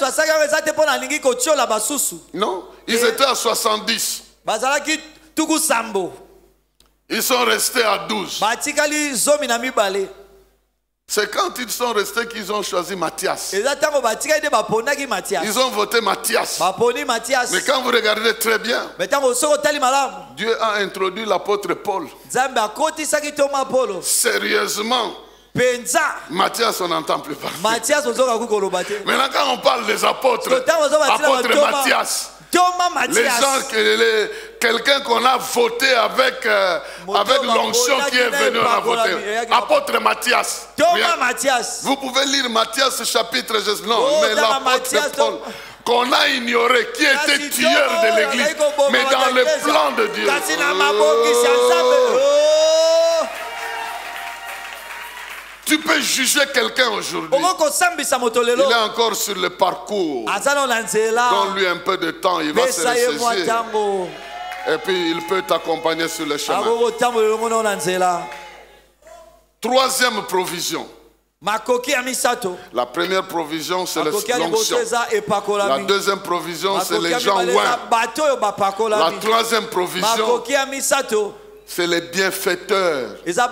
Speaker 1: Non, ils étaient à 70. Ils sont restés à 12. C'est quand ils sont restés qu'ils ont choisi Matthias. Ils ont voté Matthias. Mais quand vous regardez très bien, Dieu a introduit l'apôtre Paul. Sérieusement, Matthias, on n'entend plus parler. Maintenant, quand on parle des apôtres, apôtre Matthias, les gens, quelqu'un qu'on a voté avec l'onction qui est venu, on a voté. Apôtre Matthias. Vous pouvez lire Matthias chapitre 16. Non, mais l'apôtre Paul, qu'on a ignoré, qui était tueur de l'église, mais dans le plan de Dieu. Tu peux juger quelqu'un aujourd'hui. Il est encore sur le parcours. Donne-lui un peu de temps, il va se ressaisir. Et puis il peut t'accompagner sur le chemin. Troisième provision. La première provision, c'est l'onction. La deuxième provision, c'est les gens oints. La troisième provision, c'est les bienfaiteurs.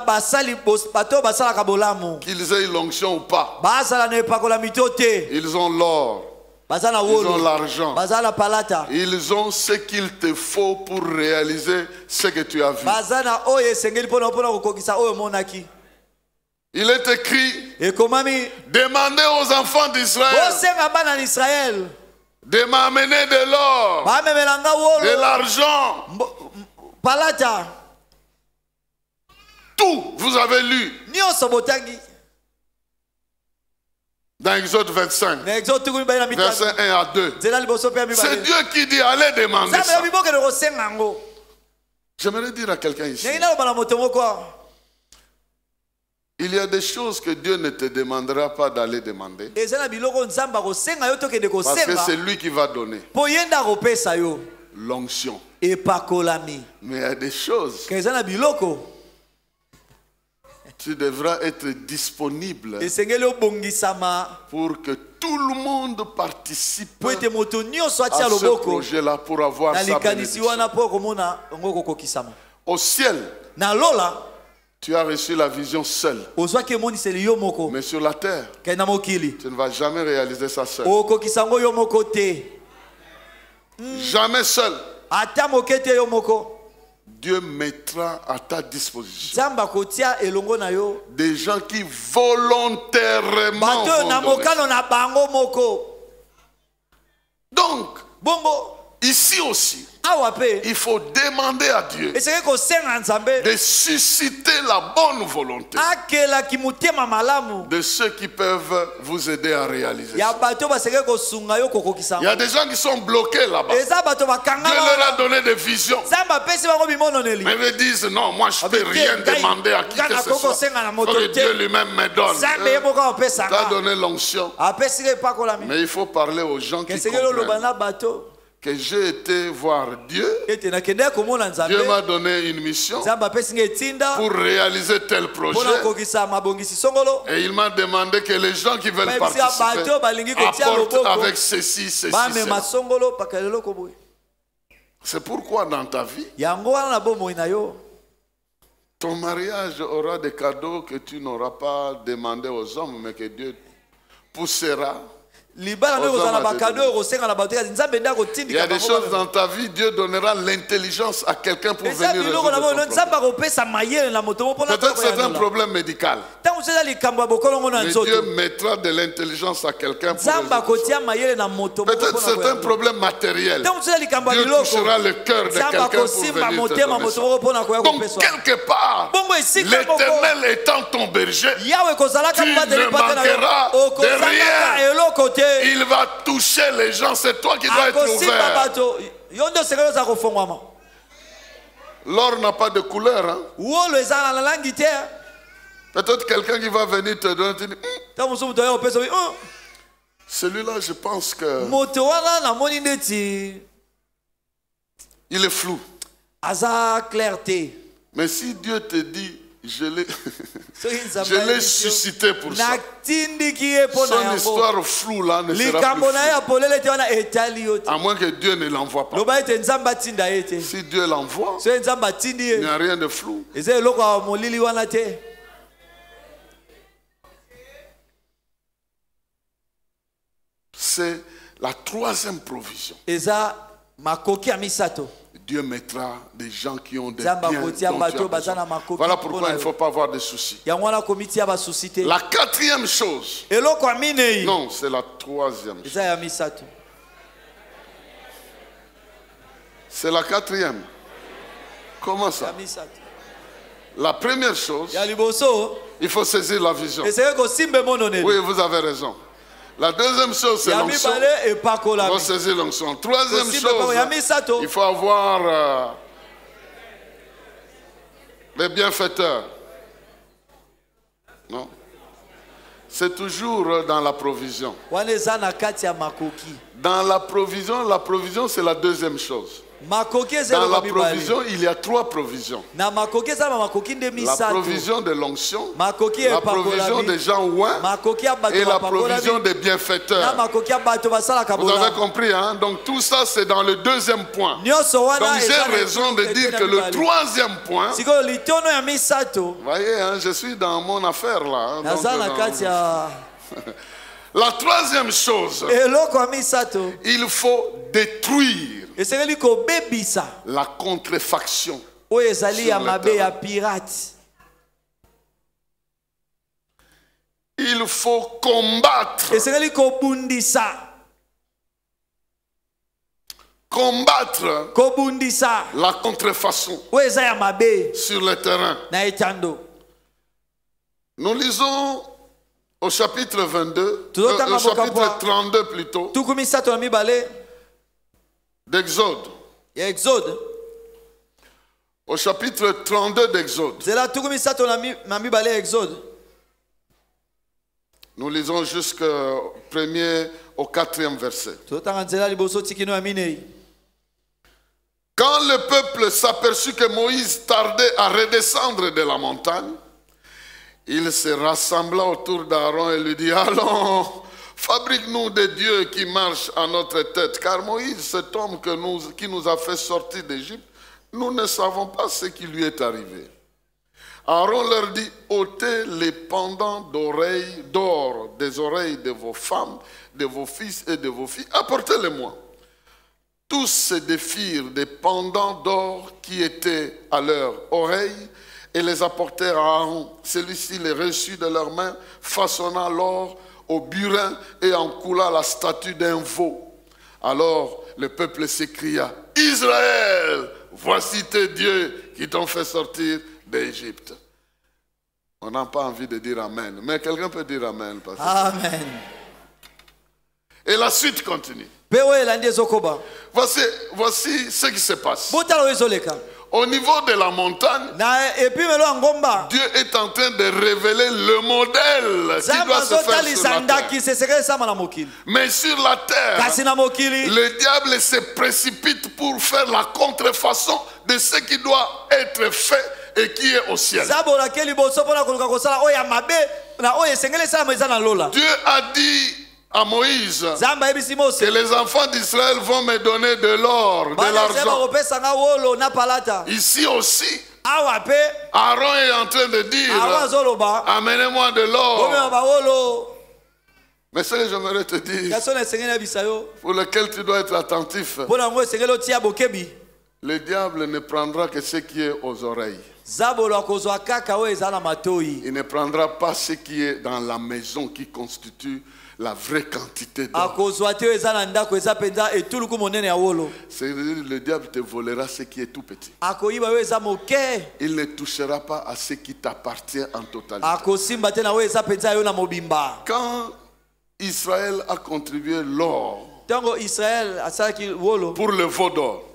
Speaker 1: Qu'ils aient l'onction ou pas. Ils ont l'or. Ils ont l'argent. Ils ont ce qu'il te faut pour réaliser ce que tu as vu. Il est écrit, demandez aux enfants d'Israël de m'amener de l'or, de l'argent. Tout, vous avez lu dans Exode 25, verset 1 à 2. C'est Dieu qui dit, allez demander ça. J'aimerais dire à quelqu'un ici, il y a des choses que Dieu ne te demandera pas d'aller demander. Parce que c'est lui qui va donner l'onction.
Speaker 2: epakolami.
Speaker 1: Mais il y a des choses.
Speaker 2: Kezana biloko.
Speaker 1: Tu devras être disponible
Speaker 2: Esengeli obongisama
Speaker 1: pour que tout le monde participe
Speaker 2: po ete moto nyonso
Speaker 1: à
Speaker 2: atia
Speaker 1: ce
Speaker 2: loboko
Speaker 1: projet-là pour avoir
Speaker 2: na
Speaker 1: sa
Speaker 2: likanisi
Speaker 1: bénédiction.
Speaker 2: wana po komona ngo kokokisama.
Speaker 1: Au ciel,
Speaker 2: Na lola
Speaker 1: tu as reçu la vision seule.
Speaker 2: ozwaki emoniseli yo moko.
Speaker 1: Mais sur la terre,
Speaker 2: Kei na mokili
Speaker 1: tu ne vas jamais réaliser ça seul.
Speaker 2: okokisango yo moko te.
Speaker 1: Jamais seul.
Speaker 2: Ata moke te yo moko.
Speaker 1: Dieu mettra à ta disposition
Speaker 2: Zamba kotia elongo na yo
Speaker 1: des gens qui volontairement
Speaker 2: bato na
Speaker 1: vont donner.
Speaker 2: mokano na bango moko.
Speaker 1: Donc,
Speaker 2: Bongo
Speaker 1: ici aussi,
Speaker 2: awa pe
Speaker 1: il faut demander à Dieu
Speaker 2: esengeli kosenga nzambe
Speaker 1: de susciter la bonne volonté
Speaker 2: akelaki motema malamu
Speaker 1: de ceux qui peuvent vous aider à réaliser
Speaker 2: ya
Speaker 1: ça.
Speaker 2: bato basengeli kosunga yo kokokisa.
Speaker 1: Il y a des gens qui sont bloqués là-bas.
Speaker 2: Eza bato
Speaker 1: Dieu
Speaker 2: bakanga
Speaker 1: leur a donné des visions.
Speaker 2: nzambe apesi bango bimononeli.
Speaker 1: Mais ils disent non, moi je ne peux rien demander à qui que ce soit. Faut que Dieu lui-même me donne.
Speaker 2: nzambe ye moko
Speaker 1: Tu as
Speaker 2: apesanga
Speaker 1: donné l'onction.
Speaker 2: apesika epakolami.
Speaker 1: Mais il faut parler aux gens qui
Speaker 2: esengeli oloba
Speaker 1: comprennent
Speaker 2: na bato
Speaker 1: que j'ai été voir Dieu.
Speaker 2: ete nakendeki komona nzambe
Speaker 1: Dieu m'a donné une mission
Speaker 2: nzambe apesinga etinda
Speaker 1: pour réaliser tel projet.
Speaker 2: mpona kokokisa mabongisi songolo.
Speaker 1: Et il m'a demandé que les gens qui veulent
Speaker 2: bayebisika
Speaker 1: participer
Speaker 2: bato balingi kotia
Speaker 1: apportent
Speaker 2: loboko
Speaker 1: avec ceci, ceci,
Speaker 2: bamema
Speaker 1: cela.
Speaker 2: songolo paka leloko boye.
Speaker 1: C'est pourquoi dans ta vie,
Speaker 2: Yango wana na bomoi na yo
Speaker 1: ton mariage aura des cadeaux que tu n'auras pas demandé aux hommes, mais que Dieu poussera.
Speaker 2: libala nde kozala na bakado oyo kosenga na bato kasi nzambe nde
Speaker 1: Il y a des choses dans ta vie, Dieu donnera l'intelligence à quelqu'un pour
Speaker 2: eza
Speaker 1: venir
Speaker 2: biloko na
Speaker 1: résoudre
Speaker 2: boyo
Speaker 1: ton
Speaker 2: nzambe
Speaker 1: problème.
Speaker 2: akopesa mayele na moto mo mpona
Speaker 1: Peut-être c'est un problème médical,
Speaker 2: ntango mosusu eza likambo ya bokolongo na
Speaker 1: mais Dieu
Speaker 2: nzoto
Speaker 1: mettra de l'intelligence à quelqu'un pour
Speaker 2: nzambe
Speaker 1: résoudre ça.
Speaker 2: akotia mayele na moto moko
Speaker 1: Peut-être
Speaker 2: mpona
Speaker 1: c'est un
Speaker 2: koya.
Speaker 1: problème matériel.
Speaker 2: ntango mosusu eza likambo ya
Speaker 1: Dieu
Speaker 2: biloko
Speaker 1: touchera le cœur de
Speaker 2: nzambe
Speaker 1: quelqu'un pour
Speaker 2: akosimba
Speaker 1: venir te
Speaker 2: motema
Speaker 1: donner
Speaker 2: moto
Speaker 1: ça.
Speaker 2: moko mpona koya
Speaker 1: Donc
Speaker 2: kopeswa.
Speaker 1: quelque part,
Speaker 2: bongo esika moko
Speaker 1: l'Éternel étant ton berger,
Speaker 2: yawe kozalaka
Speaker 1: tu
Speaker 2: mobateli
Speaker 1: ne
Speaker 2: pate na
Speaker 1: manqueras
Speaker 2: yo
Speaker 1: de
Speaker 2: okozalaka
Speaker 1: rien.
Speaker 2: eloko te
Speaker 1: Il va toucher les gens. C'est toi qui dois être
Speaker 2: akosimba
Speaker 1: ouvert.
Speaker 2: bato yo nde osengeli oza kofongwama.
Speaker 1: L'or n'a pas de couleur. Hein?
Speaker 2: wolo eza na langi te.
Speaker 1: Peut-être quelqu'un qui va venir te donner. Tu dis,
Speaker 2: ntango mosusu moto oya kopesa
Speaker 1: celui-là, je pense que
Speaker 2: moto wana namoni ndeti
Speaker 1: il est flou.
Speaker 2: aza clair te.
Speaker 1: Mais si Dieu te dit, je l'ai
Speaker 2: je
Speaker 1: l'ai suscité pour ça.
Speaker 2: natindiki ye mpo na
Speaker 1: Son
Speaker 2: yango
Speaker 1: histoire floue là ne sera
Speaker 2: likambo
Speaker 1: plus
Speaker 2: na ye ya
Speaker 1: floue.
Speaker 2: polele te wana etali yo te.
Speaker 1: À moins que Dieu ne l'envoie pas.
Speaker 2: loba ete nzambe atinda ye te.
Speaker 1: Si Dieu l'envoie,
Speaker 2: soki nzambe atindi
Speaker 1: il n'y
Speaker 2: ye
Speaker 1: a rien de flou.
Speaker 2: eza eloko ya molili wana te.
Speaker 1: C'est la troisième provision.
Speaker 2: eza makoki ya misato.
Speaker 1: Dieu mettra des gens qui ont des
Speaker 2: Nzambe
Speaker 1: biens
Speaker 2: akotia
Speaker 1: dont tu as
Speaker 2: bato baza
Speaker 1: besoin.
Speaker 2: na makoki
Speaker 1: Voilà
Speaker 2: mpona
Speaker 1: pourquoi il ne
Speaker 2: yo.
Speaker 1: faut pas avoir de soucis.
Speaker 2: yango wana komiti ya basusi te.
Speaker 1: La quatrième chose,
Speaker 2: eloko ya minei
Speaker 1: non, c'est la troisième chose.
Speaker 2: eza ya misato.
Speaker 1: C'est la quatrième. Comment
Speaker 2: ya
Speaker 1: ça?
Speaker 2: misato
Speaker 1: La première chose,
Speaker 2: ya liboso
Speaker 1: il faut saisir la vision.
Speaker 2: esengeli kosimba emononeli.
Speaker 1: Oui, vous avez raison. La deuxième chose, c'est
Speaker 2: ya
Speaker 1: l'onction.
Speaker 2: mibale
Speaker 1: Il
Speaker 2: epakolami.
Speaker 1: faut saisir l'onction. Troisième
Speaker 2: kosimba epako ya
Speaker 1: chose,
Speaker 2: misato
Speaker 1: il faut avoir les bienfaiteurs. Non? C'est toujours dans la provision.
Speaker 2: wana eza na kati ya makoki.
Speaker 1: Dans la provision, c'est la deuxième chose.
Speaker 2: makoki eza
Speaker 1: Dans
Speaker 2: eloko
Speaker 1: la
Speaker 2: ya mibale.
Speaker 1: provision, il y a trois provisions.
Speaker 2: na makoki eza na makoki nde
Speaker 1: La
Speaker 2: misato.
Speaker 1: provision de l'onction,
Speaker 2: makoki
Speaker 1: la provision
Speaker 2: epakolami
Speaker 1: des gens ouins
Speaker 2: makoki ya bato
Speaker 1: et la
Speaker 2: bapakolami
Speaker 1: provision des
Speaker 2: na
Speaker 1: bienfaiteurs.
Speaker 2: makoki ya bato basalaka
Speaker 1: Vous avez
Speaker 2: bolamu.
Speaker 1: compris, hein? Donc tout ça, c'est dans le deuxième point.
Speaker 2: nyonso wana
Speaker 1: Donc
Speaker 2: eza
Speaker 1: j'ai
Speaker 2: na
Speaker 1: raison de
Speaker 2: ete
Speaker 1: dire
Speaker 2: na
Speaker 1: que le
Speaker 2: mibale.
Speaker 1: troisième point, vous
Speaker 2: sikoyo litono ya misato
Speaker 1: voyez, hein, je suis dans mon affaire là. Hein, donc,
Speaker 2: naza na kati ya
Speaker 1: la troisième chose,
Speaker 2: eloko ya misato
Speaker 1: il faut détruire
Speaker 2: esengeli kobebisa
Speaker 1: la contrefaction.
Speaker 2: oyo ezali
Speaker 1: Sur
Speaker 2: ya
Speaker 1: le
Speaker 2: mabe
Speaker 1: terrain.
Speaker 2: ya pirate.
Speaker 1: Il faut combattre,
Speaker 2: esengeli kobundisa kobundisa
Speaker 1: la contrefaçon
Speaker 2: oyo eza ya mabe
Speaker 1: sur le terrain.
Speaker 2: na etando.
Speaker 1: Nous lisons au chapitre 22,
Speaker 2: Tozotanga
Speaker 1: au chapitre
Speaker 2: bokamwa.
Speaker 1: 32 plutôt,
Speaker 2: tuku misato na mibale
Speaker 1: d'Exode.
Speaker 2: ya exode.
Speaker 1: Au chapitre 32 d'Exode.
Speaker 2: nzela tuku misato na mibale ya exode.
Speaker 1: Nous lisons jusqu'au premier au quatrième verset.
Speaker 2: tozotanga nzela liboso tikino ya minei.
Speaker 1: Quand le peuple s'aperçut que Moïse tardait à redescendre de la montagne, il se rassembla autour d'Aaron et lui dit, allons, fabrique-nous des dieux qui marchent à notre tête, car Moïse, cet homme qui nous a fait sortir d'Égypte, nous ne savons pas ce qui lui est arrivé. Aaron leur dit, ôtez les pendants d'oreilles d'or des oreilles de vos femmes, de vos fils et de vos filles, apportez-les-moi. Tous se défirent des pendants d'or qui étaient à leurs oreilles et les apportèrent à Aaron. Celui-ci les reçut de leurs mains, façonna l'or au burin et en coula la statue d'un veau. Alors le peuple s'écria, Israël, voici tes dieux qui t'ont fait sortir d'Égypte. On n'a pas envie de dire Amen, mais quelqu'un peut dire Amen.
Speaker 2: Amen.
Speaker 1: Et la suite continue. Voici ce qui se passe. Au niveau de la montagne, Dieu est en train de révéler le modèle qui doit se faire sur la terre. Mais sur la terre, le diable se précipite pour faire la contrefaçon de ce qui doit être fait et qui est au ciel. Dieu a dit à Moïse que les enfants d'Israël vont me donner de l'or, de l'argent. Ici aussi, Aaron est en train de dire, amenez-moi de l'or. Mais ce que j'aimerais te dire, pour lequel tu dois être attentif, le diable ne prendra que ce qui est aux oreilles. Il ne prendra pas ce qui est dans la maison qui constitue la vraie quantité d'or. C'est-à-dire le diable te volera ce qui est tout petit. Il ne touchera pas à ce qui t'appartient en totalité. Quand Israël a contribué l'or pour le veau d'or,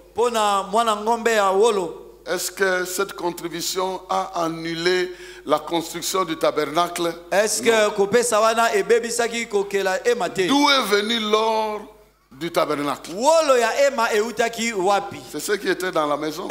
Speaker 1: est-ce que cette contribution a annulé la construction du tabernacle? Est-ce que d'où est venu l'or du tabernacle? C'est ce qui était dans la maison.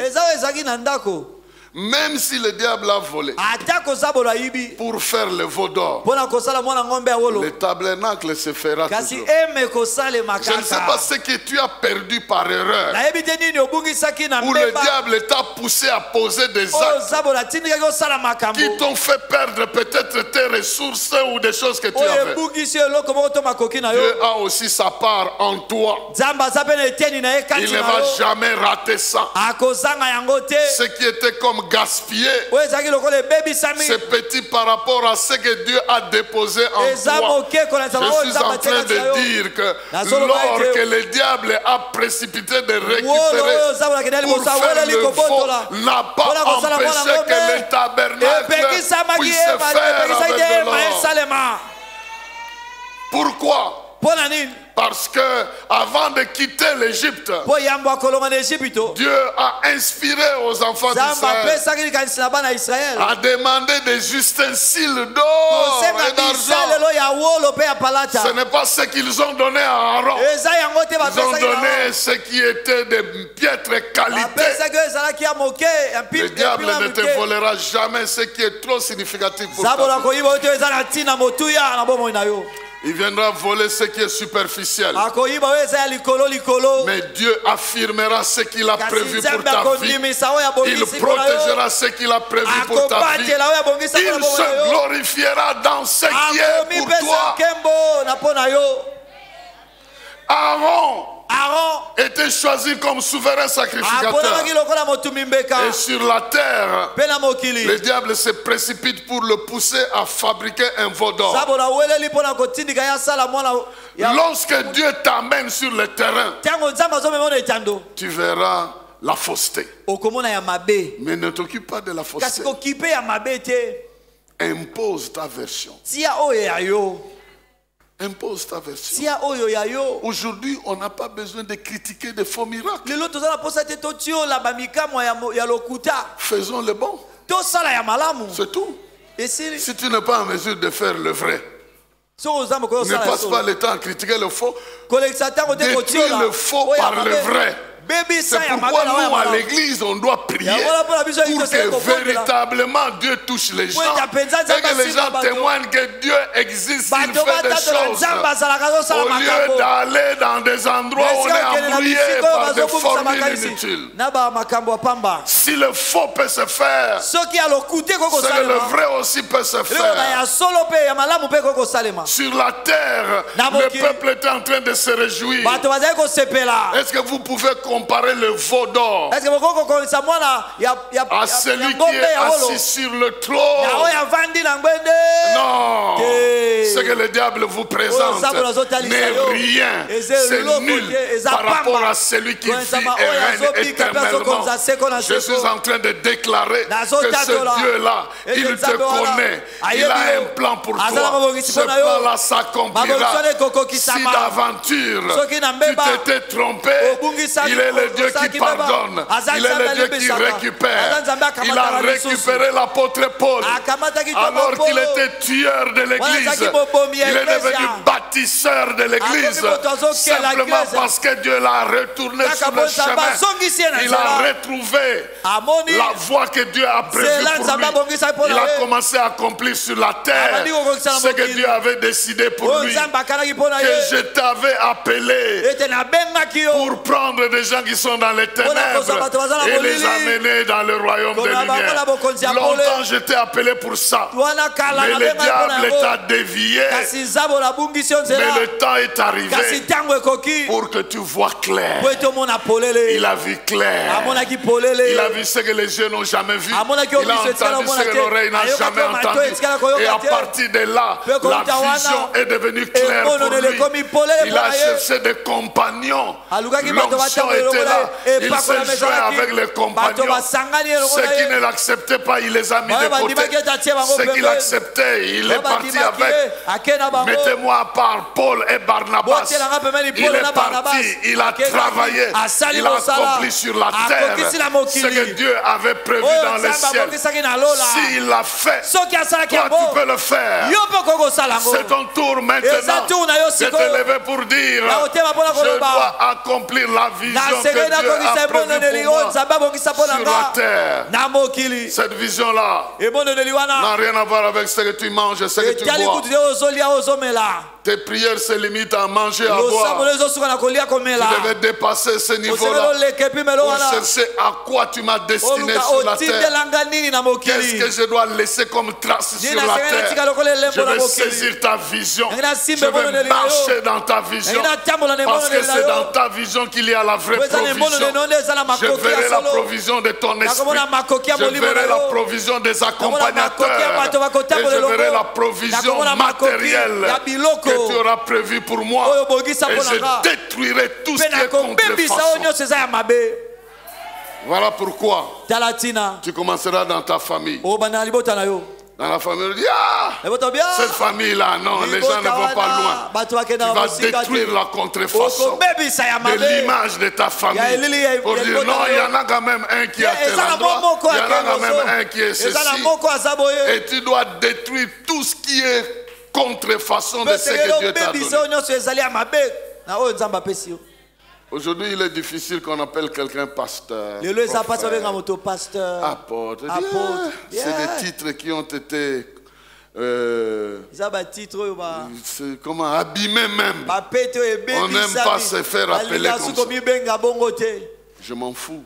Speaker 1: Même si le diable a volé pour faire le veau d'or, le tabernacle se fera toujours. Je ne sais pas ce que tu as perdu par erreur, où le diable t'a poussé à poser des actes qui t'ont fait perdre peut-être tes ressources ou des choses que tu avais. Dieu a aussi sa part en toi. Il ne va jamais rater ça. Ce qui était comme gaspillé, c'est petit par rapport à ce que Dieu a déposé en toi. Je suis en train de dire que l'or que le diable a précipité de récupérer pour faire le faux n'a pas empêché que le tabernacle puisse se faire avec de l'or. Pourquoi? Parce que avant de quitter l'Égypte, Dieu a inspiré aux enfants d'Israël à demander des ustensiles d'or et d'argent. Ce n'est pas ce qu'ils ont donné à Aaron. Ils ont donné ce qui était de piètre qualité. Le diable ne te volera jamais ce qui est trop significatif pour toi. Il viendra voler ce qui est superficiel. Mais Dieu affirmera ce qu'il a prévu pour ta vie. Il protégera ce qu'il a prévu pour ta vie. Il se glorifiera dans ce qui est pour toi. Aaron était choisi comme souverain sacrificateur. Et sur la terre, le diable se précipite pour le pousser à fabriquer un veau d'or. Lorsque Dieu t'amène sur le terrain, tu verras la fausseté. Mais ne t'occupe pas de la fausseté. Impose ta version. Impose ta version. Aujourd'hui, on n'a pas besoin de critiquer des faux miracles. Faisons le bon. C'est tout. Si tu n'es pas en mesure de faire le vrai, ne passe pas le temps à critiquer le faux. Détruis le faux par le vrai. C'est pourquoi nous, à l'église, on doit prier pour que véritablement Dieu touche les gens et que les gens témoignent que Dieu existe, il fait des choses. Au lieu d'aller dans des endroits où on est embrouillé par des formules inutiles. Si le faux peut se faire, c'est que le vrai aussi peut se faire. Sur la terre, le peuple est en train de se réjouir. Est-ce que vous pouvez comparer le veau d'or à celui qui est assis sur le trône? Non. Ce que le diable vous présente n'est rien. C'est nul par rapport à celui qui vit et règne éternellement. Je suis en train de déclarer que ce Dieu-là, il te connaît. Il a un plan pour toi. Ce plan-là s'accomplira. Si d'aventure tu t'étais trompé, il est le Dieu qui pardonne. Il est le Dieu qui récupère. Il a récupéré l'apôtre Paul alors qu'il était tueur de l'église. Il est devenu bâtisseur de l'église simplement parce que Dieu l'a retourné sur le chemin. Il a retrouvé la voie que Dieu a prévue pour lui. Il a commencé à accomplir sur la terre ce que Dieu avait décidé pour lui. Que je t'avais appelé pour prendre des gens qui sont dans les ténèbres et les amener dans le royaume des lumières. Longtemps je t'ai appelé pour ça, mais le diable t'a dévié. Mais le temps est arrivé pour que tu vois clair. Il a vu clair. Il a vu ce que les yeux n'ont jamais vu. Il a entendu ce que l'oreille n'a jamais entendu. Et à partir de là, la vision est devenue claire pour lui. Il a cherché des compagnons. L'onction était là. Il s'est joint avec les compagnons. Ceux qui ne l'acceptaient pas, il les a mis de côté. Ceux qui l'acceptaient, il est parti avec. Mettez-moi à part Paul et Barnabas. Il est parti, il a travaillé, il a accompli sur la terre ce que Dieu avait prévu dans les ciels. S'il l'a fait, toi tu peux le faire. C'est ton tour maintenant de te lever pour dire: je dois accomplir la vision que Dieu a prévue pour moi sur la terre. Cette vision-là n'a rien à voir avec ce que tu manges et ce que tu bois. Tes prières se limitent à manger, à boire. Tu devais dépasser ce niveau-là pour chercher à quoi tu m'as destiné sur la terre. Qu'est-ce que je dois laisser comme trace sur la terre? Je vais saisir ta vision. Je vais marcher dans ta vision. Parce que c'est dans ta vision qu'il y a la vraie provision. Je verrai la provision de ton esprit. Je verrai la provision des accompagnateurs. Et je verrai la provision matérielle que tu auras prévu pour moi. Et je détruirai tout ce qui est contrefaçon. Voilà pourquoi tu commenceras dans ta famille. Dans la famille, on dit: ah, cette famille-là, non, les gens ne vont pas loin. Tu vas détruire la contrefaçon de l'image de ta famille. Pour dire: non, il y en a quand même un qui a tel endroit, il y en a quand même un qui est ceci. Et tu dois détruire tout ce qui est contrefaçon de ce que Dieu t'a donné. Aujourd'hui, il est difficile qu'on appelle quelqu'un pasteur, apôtre. C'est des titres qui ont été comment abîmés même. On n'aime pas se faire appeler comme ça. Je m'en fous.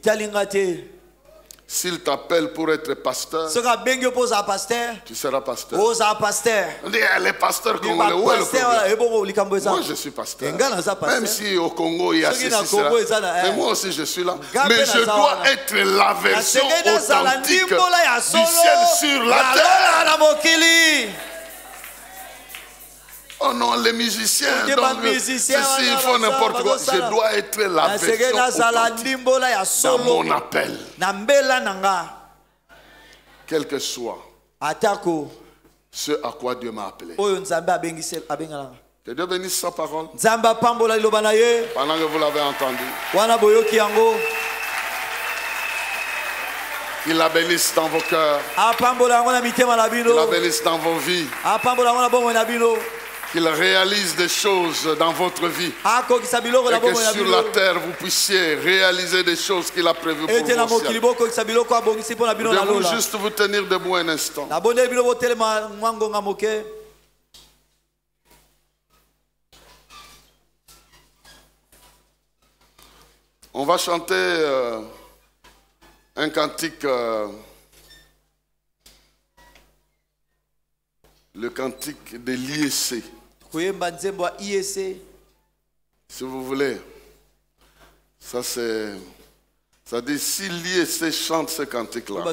Speaker 1: S'il t'appelle pour être pasteur, tu seras pasteur. On dit: les pasteurs congolais, où est le problème? Moi je suis pasteur. Même si au Congo il y a ceci, cela, mais moi aussi je suis là. Mais je dois être la version authentique du ciel sur la terre. Oh non, les musiciens, donc ceci, il faut n'importe quoi. Je dois être la version authentique dans mon appel. Quel que soit ce à quoi Dieu m'a appelé. Que Dieu bénisse sa parole. Pendant que vous l'avez entendu, qu'il la bénisse dans vos cœurs. Qu'il la bénisse dans vos vies. qu'il réalise des choses dans votre vie. Et que sur la terre, vous puissiez réaliser des choses qu'il a prévues pour vous. Nous devons juste vous tenir debout un instant. On va chanter un cantique, le cantique de l'IEC. Si vous voulez, ça dit si l'IEC chante ce cantique-là,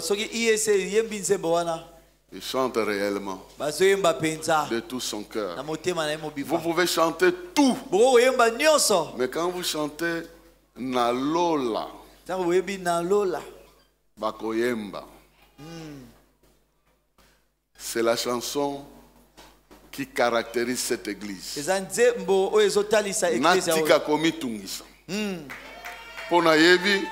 Speaker 1: il chante réellement de tout son cœur. Vous pouvez chanter tout, mais quand vous chantez Nalola, Bakoyemba, c'est la chanson qui caractérise cette église. Natika komitungisa. Pona yebi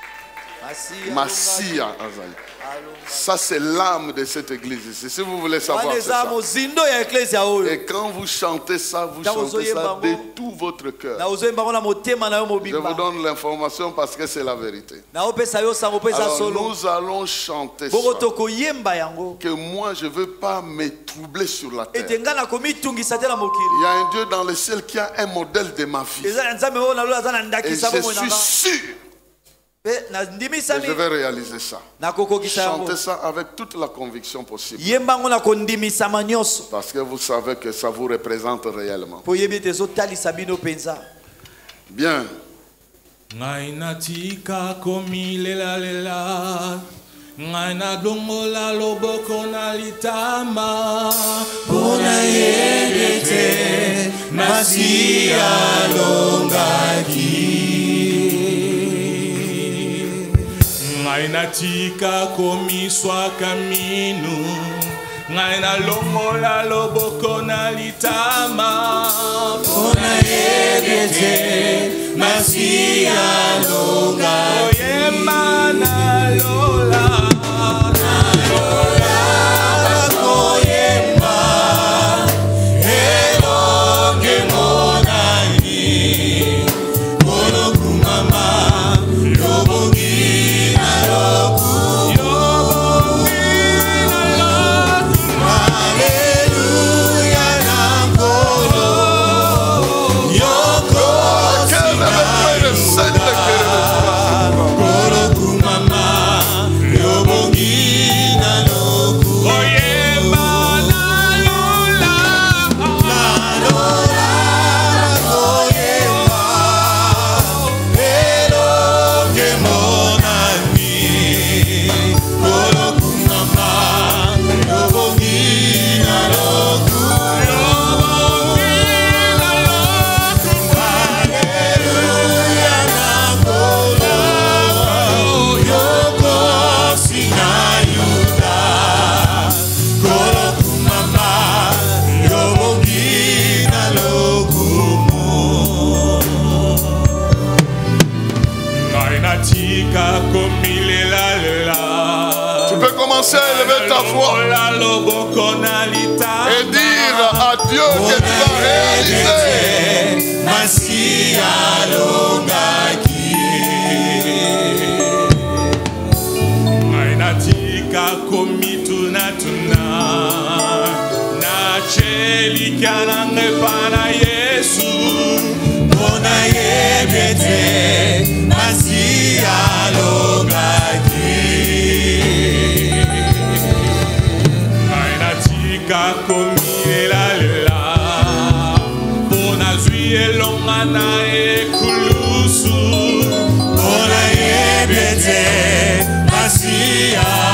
Speaker 1: Masia azali. Ça c'est l'âme de cette église ici. Si vous voulez savoir c'est ça. Et quand vous chantez ça, vous chantez ça de tout votre cœur. Je vous donne l'information parce que c'est la vérité. Alors nous allons chanter ça. Que moi je ne veux pas me troubler sur la terre. Il y a un Dieu dans le ciel qui a un modèle de ma vie. Et je suis sûr. Et je vais réaliser ça. Chantez ça avec toute la conviction possible. Parce que vous savez que ça vous représente réellement. Bien.
Speaker 3: Natika komiswa kaminu Ngaina longola loboko na litama Pona yebete Masia longa Oyema na lola Na lola Bakoyema Elonge monani Kono kumama Lobongi
Speaker 1: Tu peux commencer à élever ta voix et dire à Dieu que tu vas réaliser.
Speaker 3: Masia